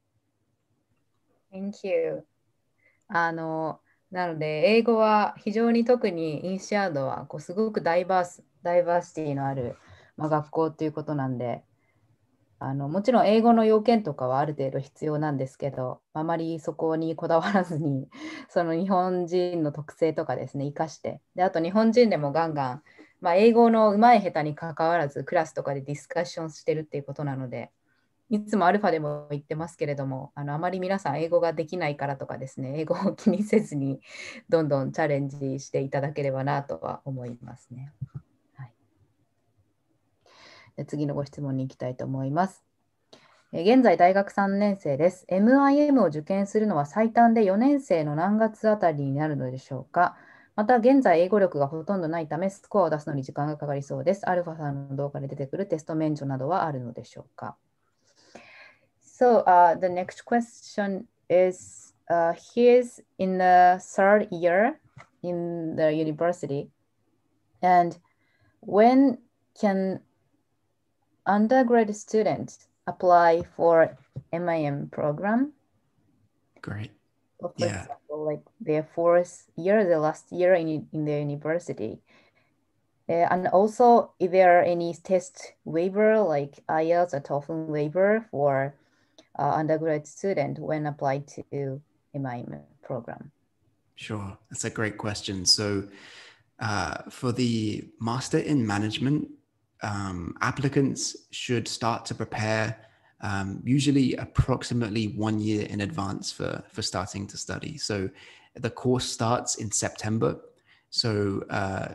Thank you. なので、英語は非常に特にインシアードはすごくダイバーシティのある、学校ということなんで、もちろん英語の要件とかはある程度必要なんですけど、あまりそこにこだわらずに、その日本人の特性とかですね、生かして、であと日本人でもガンガン、英語の上手い下手に関わらず、クラスとかでディスカッションしてるっていうことなので、いつもアルファでも言ってますけれども、あまり皆さん英語ができないからとかですね、英語を気にせずに、どんどんチャレンジしていただければなとは思いますね。で次のご質問に行きたいと思います。現在大学3年生です。MIM を受験するのは最短で4年生の何月あたりになるのでしょうか。また現在英語力がほとんどないためスコアを出すのに時間がかかりそうです。アルファさんの動画で出てくるテスト免除などはあるのでしょうか。So, the next question is, he is in the third year in the university, and when can undergraduate students apply for MIM program? Great. So for example, like their fourth year, the last year in the university. And also, is there any test waiver like IELTS or TOEFL waiver for undergraduate student when applied to MIM program? Sure, that's a great question. So for the Master in Management, applicants should start to prepare usually approximately 1 year in advance for starting to study. So the course starts in September. So,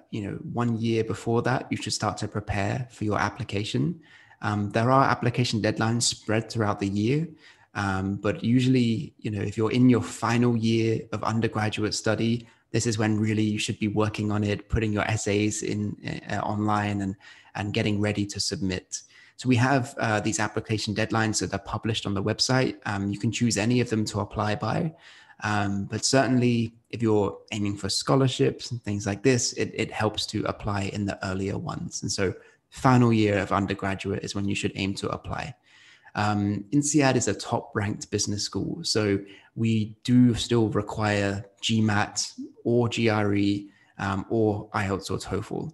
1 year before that, you should start to prepare for your application. There are application deadlines spread throughout the year. But usually, if you're in your final year of undergraduate study, this is when really you should be working on it, putting your essays in online and getting ready to submit. So we have these application deadlines that are published on the website. You can choose any of them to apply by. But certainly if you're aiming for scholarships and things like this, it helps to apply in the earlier ones. And so final year of undergraduate is when you should aim to apply. INSEAD is a top-ranked business school, so we do still require GMAT or GRE or IELTS or TOEFL.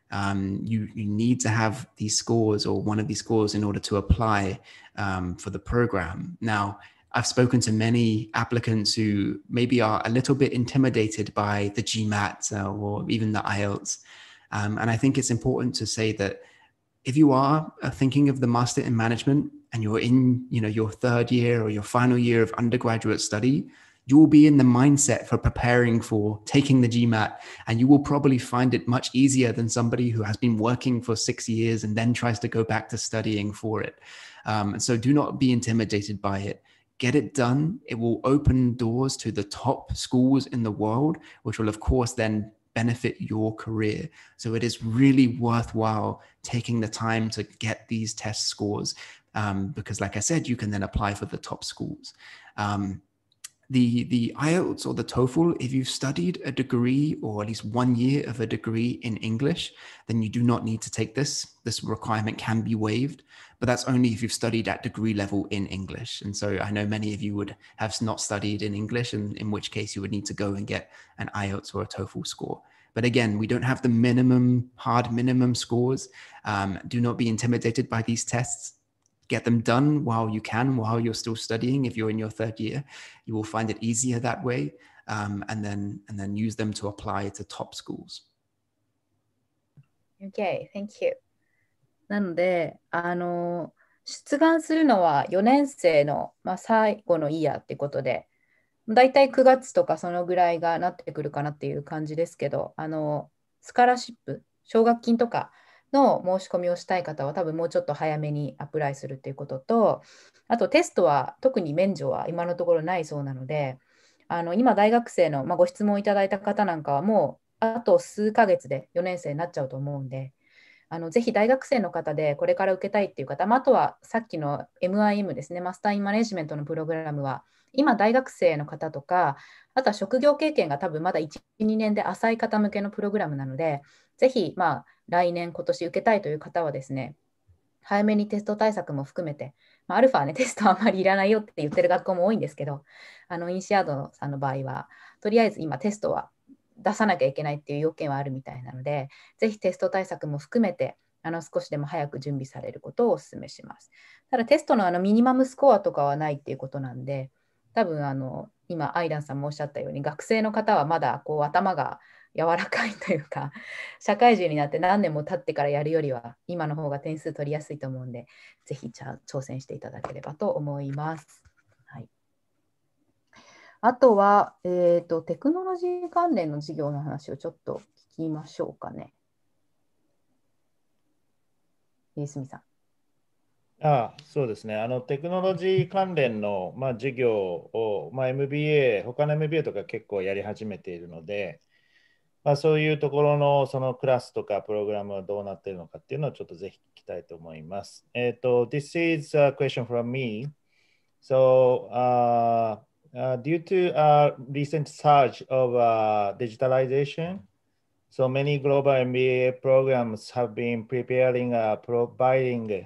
You need to have these scores or one of these scores in order to apply for the program. Now, I've spoken to many applicants who maybe are a little bit intimidated by the GMAT or even the IELTS. And I think it's important to say that if you are thinking of the Master in Management and you're in your third year or your final year of undergraduate study, you will be in the mindset for preparing for taking the GMAT, and you will probably find it much easier than somebody who has been working for 6 years and then tries to go back to studying for it. So do not be intimidated by it. Get it done. It will open doors to the top schools in the world, which will, of course, then benefit your career. So it is really worthwhile taking the time to get these test scores because, like I said, you can then apply for the top schools. The IELTS or the TOEFL, if you've studied a degree or at least 1 year of a degree in English, then you do not need to take this. This requirement can be waived, but that's only if you've studied at degree level in English. And so I know many of you would have not studied in English, and in which case you would need to go and get an IELTS or a TOEFL score. But again, we don't have the hard minimum scores. Do not be intimidated by these tests. Get them done while you can, while you're still studying. If you're in your third year, you will find it easier that way, and then use them to apply to top schools. Okay, thank you. なので、出願するのは4年生の、最後のイヤーってことで、だいたい9月とかそのぐらいがなってくるかなっていう感じですけど、スカラシップ、奨学金とかの申し込みをしたい方は多分もうちょっと早めにアプライするっていうことと、あとテストは特に免除は今のところないそうなので、今大学生の、ご質問いただいた方なんかはもうあと数ヶ月で4年生になっちゃうと思うんで、ぜひ大学生の方でこれから受けたいっていう方、あとはさっきの MIM ですね、マスターインマネジメントのプログラムは、今大学生の方とか、あとは職業経験が多分まだ1、2年で浅い方向けのプログラムなので、ぜひ、来年、今年受けたいという方はですね、早めにテスト対策も含めて、アルファはね、テストはあまりいらないよって言ってる学校も多いんですけど、インシアードさんの場合は、とりあえず今テストは出さなきゃいけないっていう要件はあるみたいなので、ぜひテスト対策も含めて、少しでも早く準備されることをお勧めします。ただテストのミニマムスコアとかはないっていうことなんで、多分今、アイランさんもおっしゃったように、学生の方はまだこう頭が柔らかいというか、社会人になって何年も経ってからやるよりは、今の方が点数取りやすいと思うんで、ぜひ挑戦していただければと思います。はい、あとは、テクノロジー関連の授業の話をちょっと聞きましょうかね。すみさん。 そうですね。テクノロジー関連の、授業を、MBA、他の MBA とか結構やり始めているので、そういうところのそのクラスとかプログラムはどうなっているのかっていうのをちょっとぜひ聞きたいと思います。This is a question from me. So, due to a recent surge of digitalization, so many global MBA programs have been preparing, providing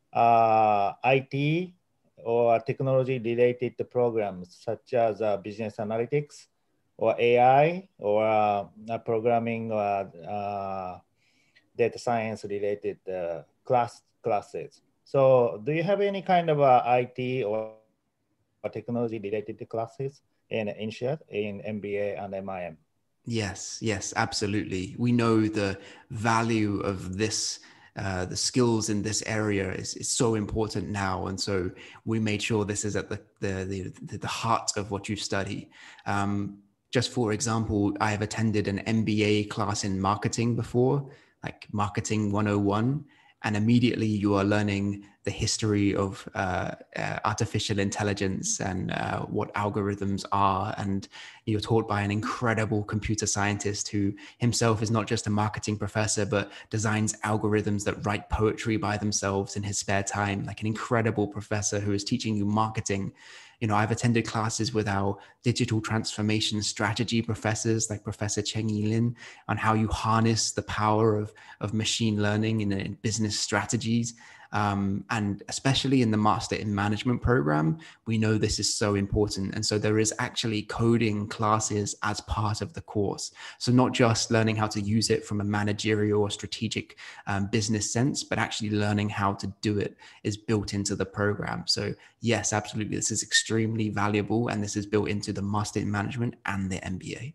IT or technology related programs such as business analytics or AI or programming or data science related classes. So do you have any kind of IT or technology related classes in INSEAD, in MBA and MIM? Yes, yes, absolutely. We know the value of this, the skills in this area is so important now, and so we made sure this is at the heart of what you study. Just for example, I have attended an MBA class in marketing before, like Marketing 101, and immediately you are learning the history of artificial intelligence and what algorithms are. And you're taught by an incredible computer scientist who himself is not just a marketing professor, but designs algorithms that write poetry by themselves in his spare time, like an incredible professor who is teaching you marketing. I've attended classes with our digital transformation strategy professors like Professor Cheng Yi-lin on how you harness the power of machine learning in business strategies. And especially in the Master in Management program, we know this is so important. And so there is actually coding classes as part of the course. So not just learning how to use it from a managerial or strategic business sense, but actually learning how to do it is built into the program. So yes, absolutely. This is extremely valuable. And this is built into the Master in Management and the MBA.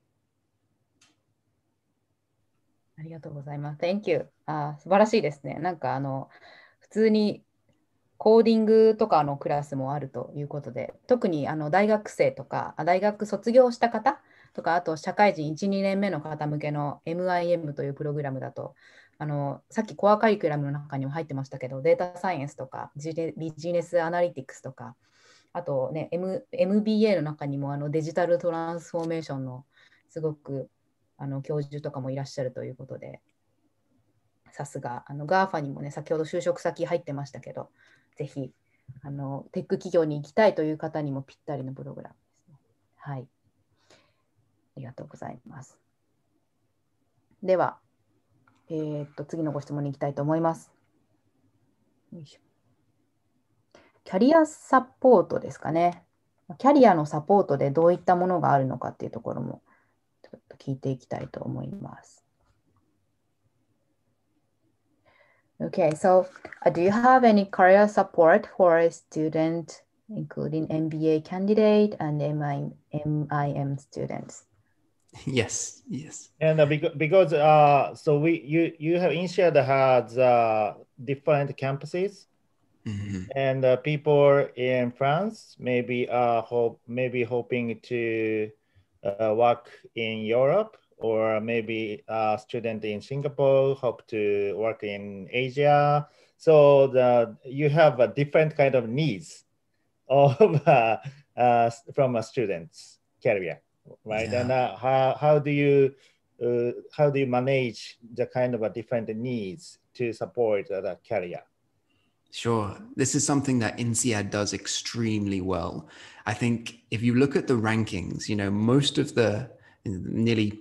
ありがとうございます。Thank you。素晴らしいですね。普通にコーディングとかのクラスもあるということで、特に大学生とか、大学卒業した方とか、あと社会人1、2年目の方向けの MIM というプログラムだと、さっきコアカリキュラムの中にも入ってましたけど、データサイエンスとか、ビジネスアナリティクスとか、あとね、MBA の中にもデジタルトランスフォーメーションのすごく教授とかもいらっしゃるということで、さすがGAFA にもね、先ほど就職先入ってましたけど、ぜひテック企業に行きたいという方にもぴったりのプログラムですね。はい。ありがとうございます。では、次のご質問に行きたいと思います。よいしょ。キャリアサポートですかね。キャリアのサポートでどういったものがあるのかっていうところもちょっと聞いていきたいと思います。Okay, so do you have any career support for a student, including MBA candidate and MIM students? Yes, yes. And because so you have INSEAD has different campuses, and people in France maybe hoping to work in Europe, or maybe a student in Singapore hope to work in Asia. So you have a different kind of needs of from a student's career, right? Yeah. And how do you manage the kind of a different needs to support the career? Sure. This is something that INSEAD does extremely well. I think if you look at the rankings, most of the nearly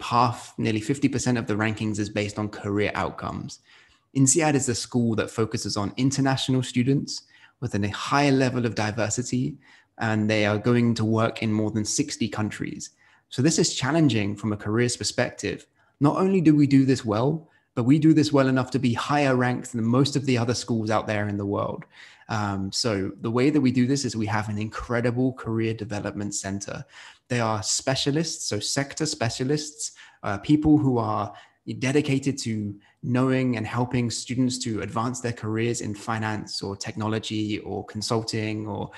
50% of the rankings is based on career outcomes. INSEAD is a school that focuses on international students with a higher level of diversity, and they are going to work in more than 60 countries. So this is challenging from a careers perspective. Not only do we do this well, but we do this well enough to be higher ranked than most of the other schools out there in the world. So the way that we do this is we have an incredible career development center. They are specialists, so sector specialists, people who are dedicated to knowing and helping students to advance their careers in finance or technology or consulting or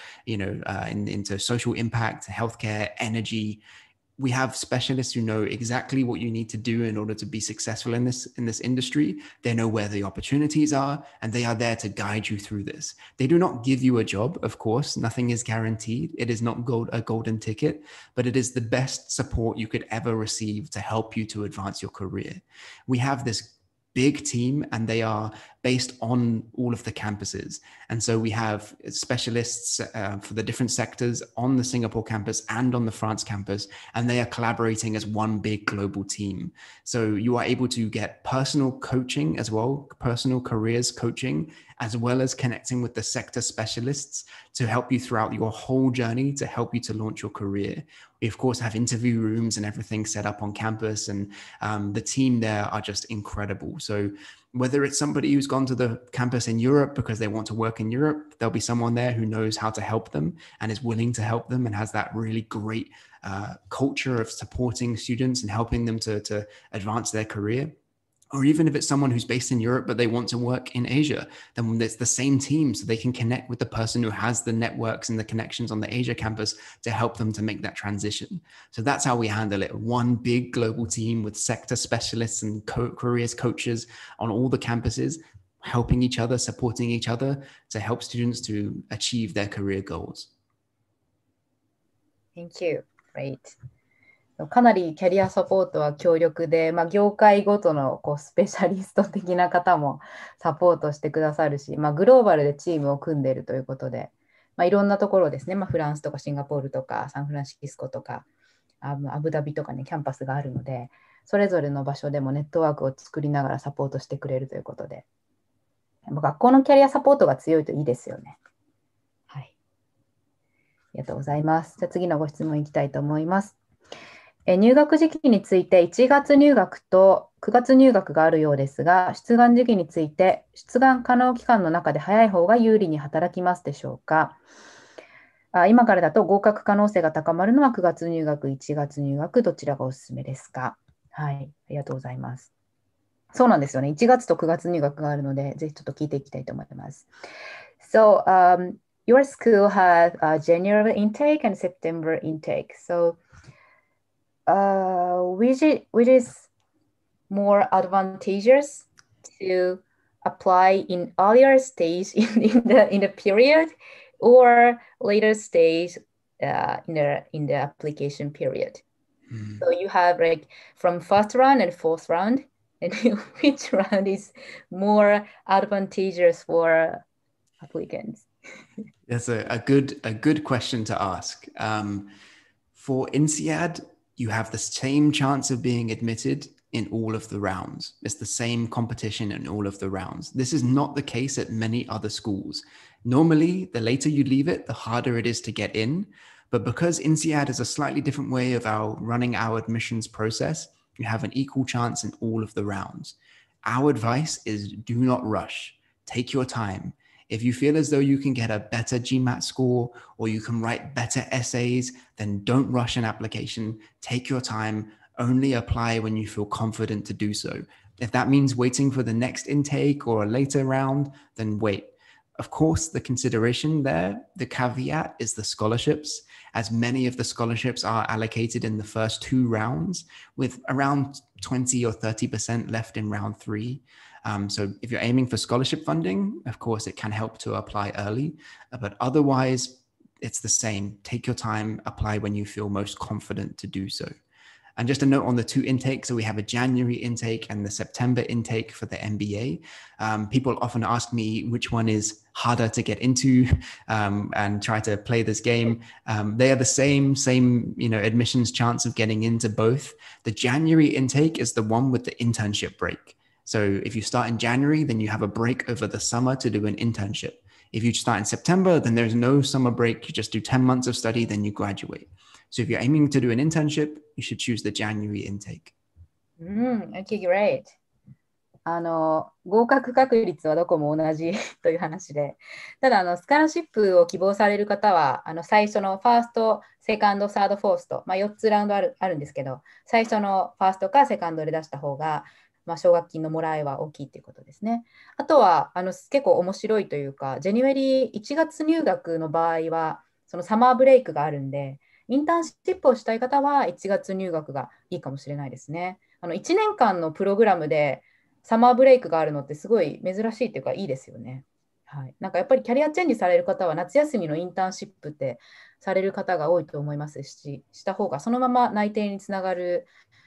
into social impact, healthcare, energy. We have specialists who know exactly what you need to do in order to be successful in this industry. They know where the opportunities are, and they are there to guide you through this. They do not give you a job, of course. Nothing is guaranteed. It is not a golden ticket, but it is the best support you could ever receive to help you to advance your career. We have this big team, and they are based on all of the campuses. And so we have specialists for the different sectors on the Singapore campus and on the France campus, and they are collaborating as one big global team. So you are able to get personal coaching as well, personal careers coaching, as well as connecting with the sector specialists to help you throughout your whole journey, to help you to launch your career. We, of course, have interview rooms and everything set up on campus, and the team there are just incredible. So whether it's somebody who's gone to the campus in Europe because they want to work in Europe, there'll be someone there who knows how to help them and is willing to help them and has that really great culture of supporting students and helping them to advance their career. Or even if it's someone who's based in Europe, but they want to work in Asia, then it's the same team, so they can connect with the person who has the networks and the connections on the Asia campus to help them to make that transition. So that's how we handle it. One big global team with sector specialists and careers coaches on all the campuses, helping each other, supporting each other to help students to achieve their career goals. Thank you. Great. かなりキャリアサポートは強力で、業界ごとのスペシャリスト的な方もサポートしてくださるし、グローバルでチームを組んでいるということで、いろんなところですね、フランスとかシンガポールとかサンフランシスコとかアブダビとかね、キャンパスがあるので、それぞれの場所でもネットワークを作りながらサポートしてくれるということで、学校のキャリアサポートが強いといいですよね。はい。ありがとうございます。じゃあ次のご質問いきたいと思います。入学時期について1月入学と9月入学があるようですが、出願時期について出願可能期間の中で早い方が有利に働きますでしょうか。今からだと合格可能性が高まるのは9月入学、1月入学、どちらがおすすめですか。はい、ありがとうございます。そうなんですよね。1月と9月入学があるので、ぜひちょっと聞いていきたいと思います。So, your school has a January intake and September intake. So,which is more advantageous to apply in earlier stage in the period or later stage in the application period? So you have from first round and fourth round, and which round is more advantageous for applicants? That's a good question to ask. For INSEAD, you have the same chance of being admitted in all of the rounds. It's the same competition in all of the rounds. This is not the case at many other schools. Normally, the later you leave it, the harder it is to get in. But because INSEAD is a slightly different way of running our admissions process, you have an equal chance in all of the rounds. Our advice is do not rush. Take your time. If you feel as though you can get a better GMAT score or you can write better essays, then don't rush an application. Take your time. Only apply when you feel confident to do so. If that means waiting for the next intake or a later round, then wait. Of course, the consideration there, the caveat is the scholarships, as many of the scholarships are allocated in the first 2 rounds, with around 20 or 30% left in round 3. So if you're aiming for scholarship funding, of course, it can help to apply early, but otherwise, it's the same. Take your time, apply when you feel most confident to do so. And just a note on the 2 intakes. So we have a January intake and the September intake for the MBA. People often ask me which one is harder to get into and try to play this game. They are the same, admissions chance of getting into both. The January intake is the one with the internship break. So if you start in January, then you have a break over the summer to do an internship. If you start in September, then there's no summer break. You just do 10 months of study, then you graduate. So if you're aiming to do an internship, you should choose the January intake. Okay, great. 合格確率はどこも同じという話で、ただスカラシップを希望される方は最初のファースト、セカンド、サード、フォースト、4つラウンドあるんですけど、最初のファーストかセカンドで出した方が、奨学金のもらいは大きいということですね。あとは結構面白いというか、ジャニュアリー1月入学の場合はそのサマーブレイクがあるんで、インターンシップをしたい方は1月入学がいいかもしれないですね。1年間のプログラムでサマーブレイクがあるのってすごい珍しいっていうかいいですよね。はい、なんかやっぱりキャリアチェンジされる方は夏休みのインターンシップってされる方が多いと思いますし、した方がそのまま内定につながる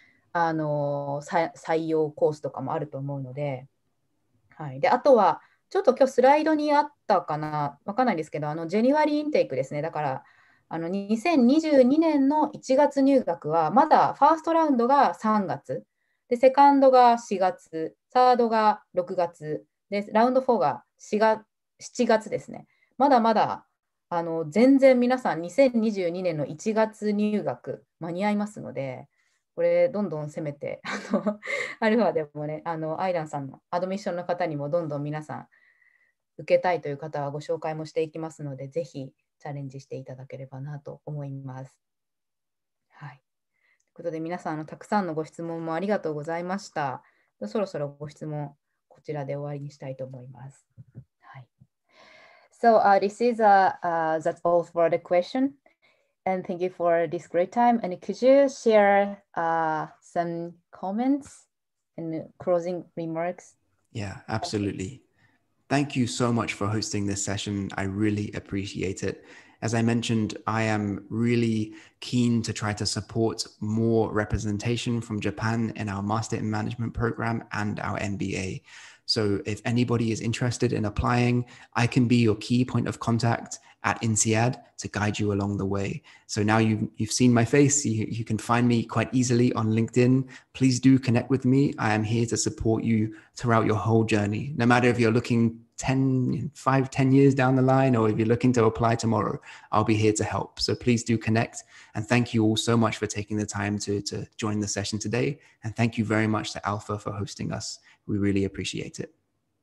採用コースとかもあると思うので、はい、であとはちょっと今日スライドにあったかな、わかんないんですけど、ジェニュアリーインテイクですね。だから2022年の1月入学はまだファーストラウンドが3月で、セカンドが4月、サードが6月で、ラウンド4が7月ですね。まだまだ全然皆さん2022年の1月入学間に合いますので、これどんどん攻めてアルファでもね、アイランさんのアドミッションの方にもどんどん皆さん受けたいという方はご紹介もしていきますので、ぜひチャレンジしていただければなと思います。はい。ということで皆さんたくさんのご質問もありがとうございました。そろそろご質問こちらで終わりにしたいと思います。はい。So this is that's all for the question. And thank you for this great time. And could you share some comments and closing remarks? Yeah, absolutely. Thank you so much for hosting this session. I really appreciate it. As I mentioned, I am really keen to try to support more representation from Japan in our Master in Management program and our MBA. So if anybody is interested in applying, I can be your key point of contact at INSEAD to guide you along the way. So now you've seen my face, you can find me quite easily on LinkedIn. Please do connect with me. I am here to support you throughout your whole journey, no matter if you're looking 10 years down the line, or if you're looking to apply tomorrow, I'll be here to help. So please do connect. And thank you all so much for taking the time to join the session today. And thank you very much to Alpha for hosting us. We really appreciate it.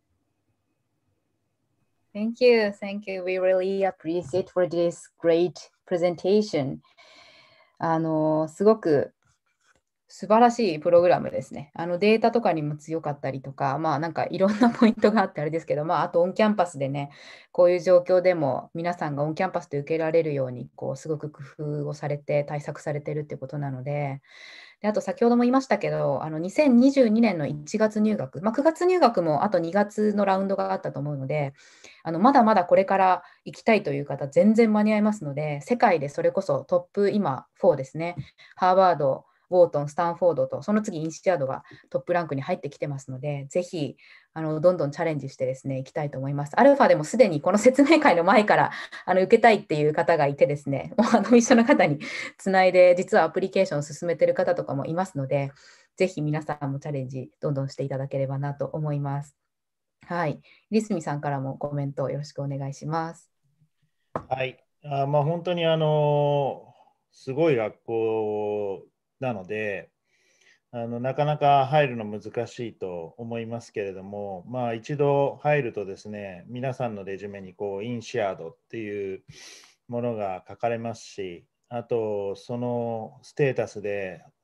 Thank you. Thank you. We really appreciate for this great presentation. すごく素晴らしいプログラムですね。データとかにも強かったりとか、なんかいろんなポイントがあってあれですけど、あとオンキャンパスでね、こういう状況でも皆さんがオンキャンパスで受けられるように、すごく工夫をされて対策されてるってことなので、あと先ほども言いましたけど、2022年の1月入学、9月入学もあと2月のラウンドがあったと思うので、まだまだこれから行きたいという方、全然間に合いますので、世界でそれこそトップ今4ですね、ハーバード、ウォートン、スタンフォードと、その次インシアードがトップランクに入ってきてますので、ぜひどんどんチャレンジしてですね、行きたいと思います。アルファでもすでにこの説明会の前から受けたいっていう方がいてですね、もう一緒の方につないで、実はアプリケーションを進めてる方とかもいますので、ぜひ皆さんもチャレンジどんどんしていただければなと思います。はい。リスミさんからもコメントよろしくお願いします。 はい。本当にすごい学校なので、なかなか入るの難しいと思いますけれども、一度入るとですね、皆さんのレジュメにインシアードっていうものが書かれますし、あとそのステータスで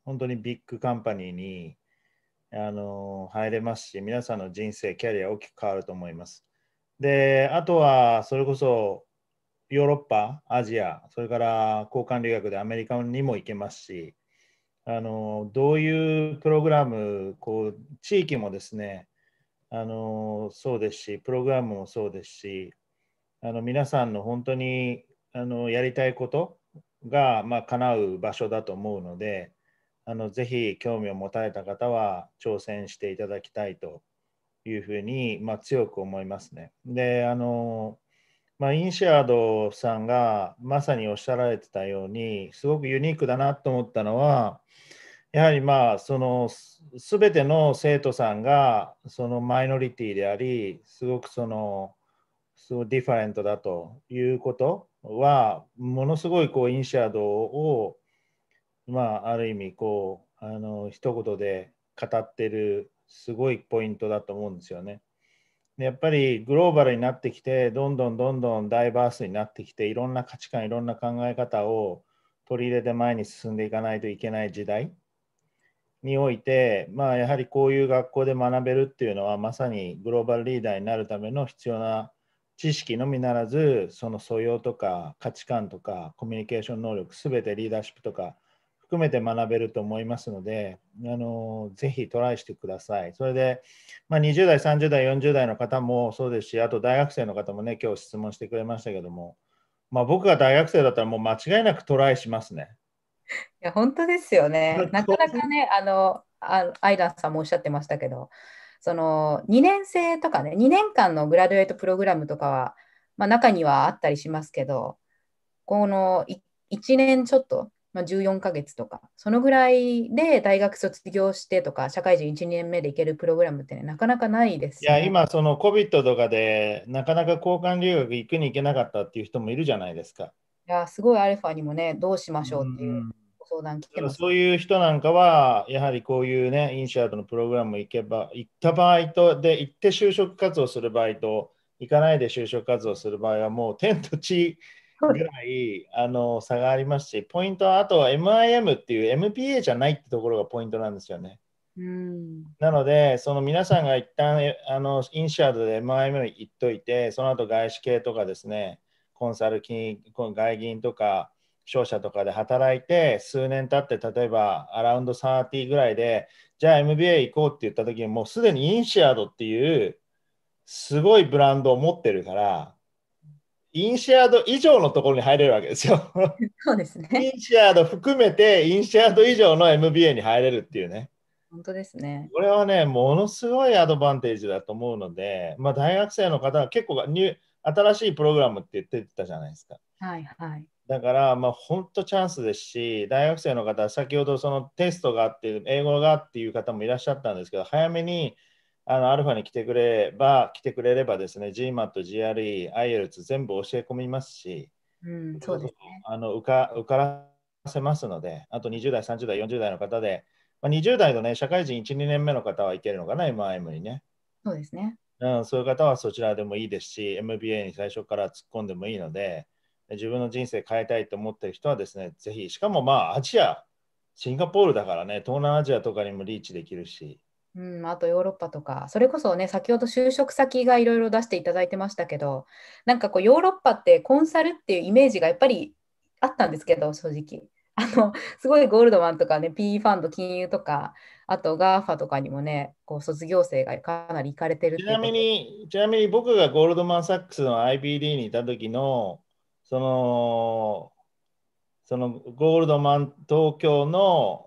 本当にビッグカンパニーに入れますし、皆さんの人生、キャリア大きく変わると思います。で、あとはそれこそヨーロッパ、アジア、それから交換留学でアメリカにも行けますし、どういうプログラム、地域もですね、そうですし、プログラムもそうですし、皆さんの本当にやりたいことが、叶う場所だと思うので、ぜひ興味を持たれた方は挑戦していただきたいというふうに、強く思いますね。で、インシアードさんがまさにおっしゃられてたように、すごくユニークだなと思ったのは、やはりすべての生徒さんがそのマイノリティであり、すごくディファレントだということは、ものすごいインシアードを、ある意味一言で語ってるすごいポイントだと思うんですよね。でやっぱりグローバルになってきて、どんどんどんどんダイバースになってきて、いろんな価値観、いろんな考え方を取り入れて前に進んでいかないといけない時代において、やはりこういう学校で学べるっていうのは、まさにグローバルリーダーになるための必要な知識のみならず、その素養とか価値観とかコミュニケーション能力、すべてリーダーシップとか含めて学べると思いますので、ぜひトライしてください。それで、20代、30代、40代の方もそうですし、あと大学生の方もね、今日質問してくれましたけども、僕が大学生だったらもう間違いなくトライしますね。 いや、本当ですよね。なかなかね、アイランさんもおっしゃってましたけど、その2年生とかね、2年間のグラデュエートプログラムとかは、中にはあったりしますけど、この1年ちょっと、14ヶ月とか、そのぐらいで大学卒業してとか、社会人1年目で行けるプログラムってね、なかなかないでいや、 すしね。 今、その COVID とかで、なかなか交換留学行くに行けなかったっていう人もいるじゃないですか。 いや、すごいアルファにもね、どうしまうしょうっていうん。 ご相談来てます。 だからそういう人なんかは、やはりこういうね、インシアートのプログラム行った場合と、で、行って就職活動する場合と、行かないで就職活動する場合は、もう天と地ぐそうです。 らい差がありますし、ポイントは、あとは MIM っていう MBA じゃないってところがポイントなんですよね。 うん。 なので、その皆さんが一旦インシアードで MIM に行っといて、その後外資系とかですね、コンサル金、外銀とか、商社とかで働いて、数年経って、例えばアラウンド30ぐらいで、じゃあ MBA 行こうって言った時に、もうすでにインシアードっていうすごいブランドを持ってるから、インシアード以上のところに入れるわけですよ。 そうですね。 インシアード含めて、インシアード以上の MBA に入れるっていうね。 本当ですね。 これはね、ものすごいアドバンテージだと思うので、大学生の方は結構新しいプログラムって言ってたじゃないですか。 はいはい。 だから、本当チャンスですし、大学生の方は先ほどそのテストがあって、英語がっていう方もいらっしゃったんですけど、早めにアルファに来てくれればですね、GMAT、GRE、IELTS 全部教え込みますし、 うん、 それこそそうですね。 受からせますので、あと20代、30代、40代の方で、20代のね、社会人1、2年目の方はいけるのかな、MIM にね。 そうですね。 そういう方はそちらでもいいですし、MBA に最初から突っ込んでもいいので、自分の人生変えたいと思っている人はですね、ぜひ、しかもアジア、シンガポールだからね、東南アジアとかにもリーチできるし、 うん、あとヨーロッパとか、それこそね、先ほど就職先がいろいろ出していただいてましたけど、なんかこう、ヨーロッパってコンサルっていうイメージがやっぱりあったんですけど、正直。すごいゴールドマンとかね、PE ファンド、金融とか、あと GAFA とかにもね、こう卒業生がかなり行かれてるっていうことで。 ちなみに僕がゴールドマン・サックスの IBD にいた時の、その、そのゴールドマン東京の、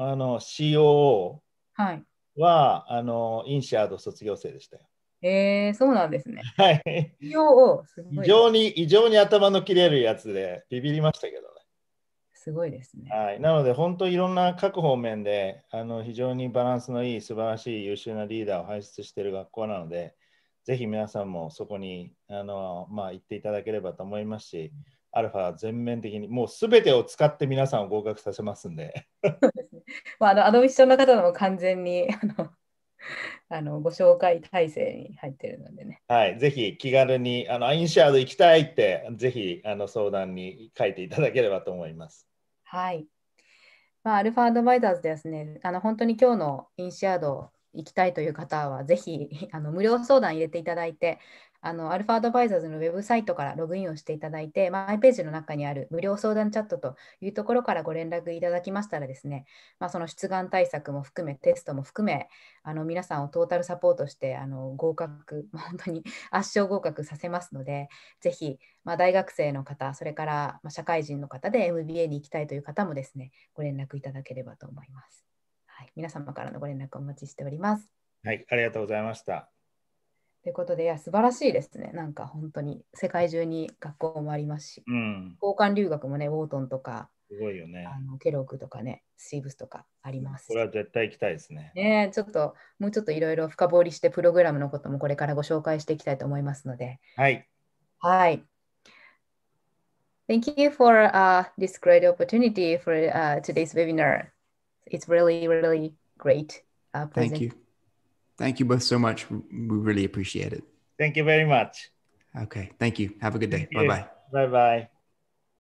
はい。 COO はインシアード卒業生でしたよ。 そうなんですね。 はい。 POO、すごいです。 異常に頭の切れるやつでビビりましたけどね。 すごいですね。 はい。なので、本当いろんな各方面で非常にバランスのいい素晴らしい優秀なリーダーを輩出している学校なので、ぜひ皆さんもそこに行っていただければと思いますし、アルファは全面的にもうすべてを使って皆さんを合格させますんで。 そうですね。アドミッションの方も完全にご紹介体制に入ってるのでね。 はい、ぜひ気軽にインシャード行きたいって、ぜひ相談に書いていただければと思います。 はい。 アルファアドバイザーズですね、本当に今日のインシアード行きたいという方は、ぜひ無料相談入れていただいて、アルファアドバイザーズのウェブサイトからログインをしていただいて、マイページの中にある無料相談チャットというところからご連絡いただきましたらですね、その出願対策も含め、テストも含め、皆さんをトータルサポートして、合格、本当に圧勝合格させますので、ぜひ、大学生の方、それから社会人の方で MBA に行きたいという方もですね、ご連絡いただければと思います。はい、皆様からのご連絡お待ちしております。 はい、ありがとうございました。 ということで、いや、素晴らしいですね。なんか本当に世界中に学校もありますし、 うん。 交換留学もね、ウォートンとか、 すごいよね。 ケロッグとかね、シーブスとかありますこれし。 は絶対行きたいですね。 ね、もうちょっといろいろ深掘りして、プログラムのこともこれからご紹介していきたいと思いますので。 はい。 はい。Thank you for this great opportunity for today's webinar. It's really, really great Thank present. you. Thank you both so much. We really appreciate it. Thank you very much. Okay. Thank you. Have a good day. Thank Bye you. bye. Bye bye.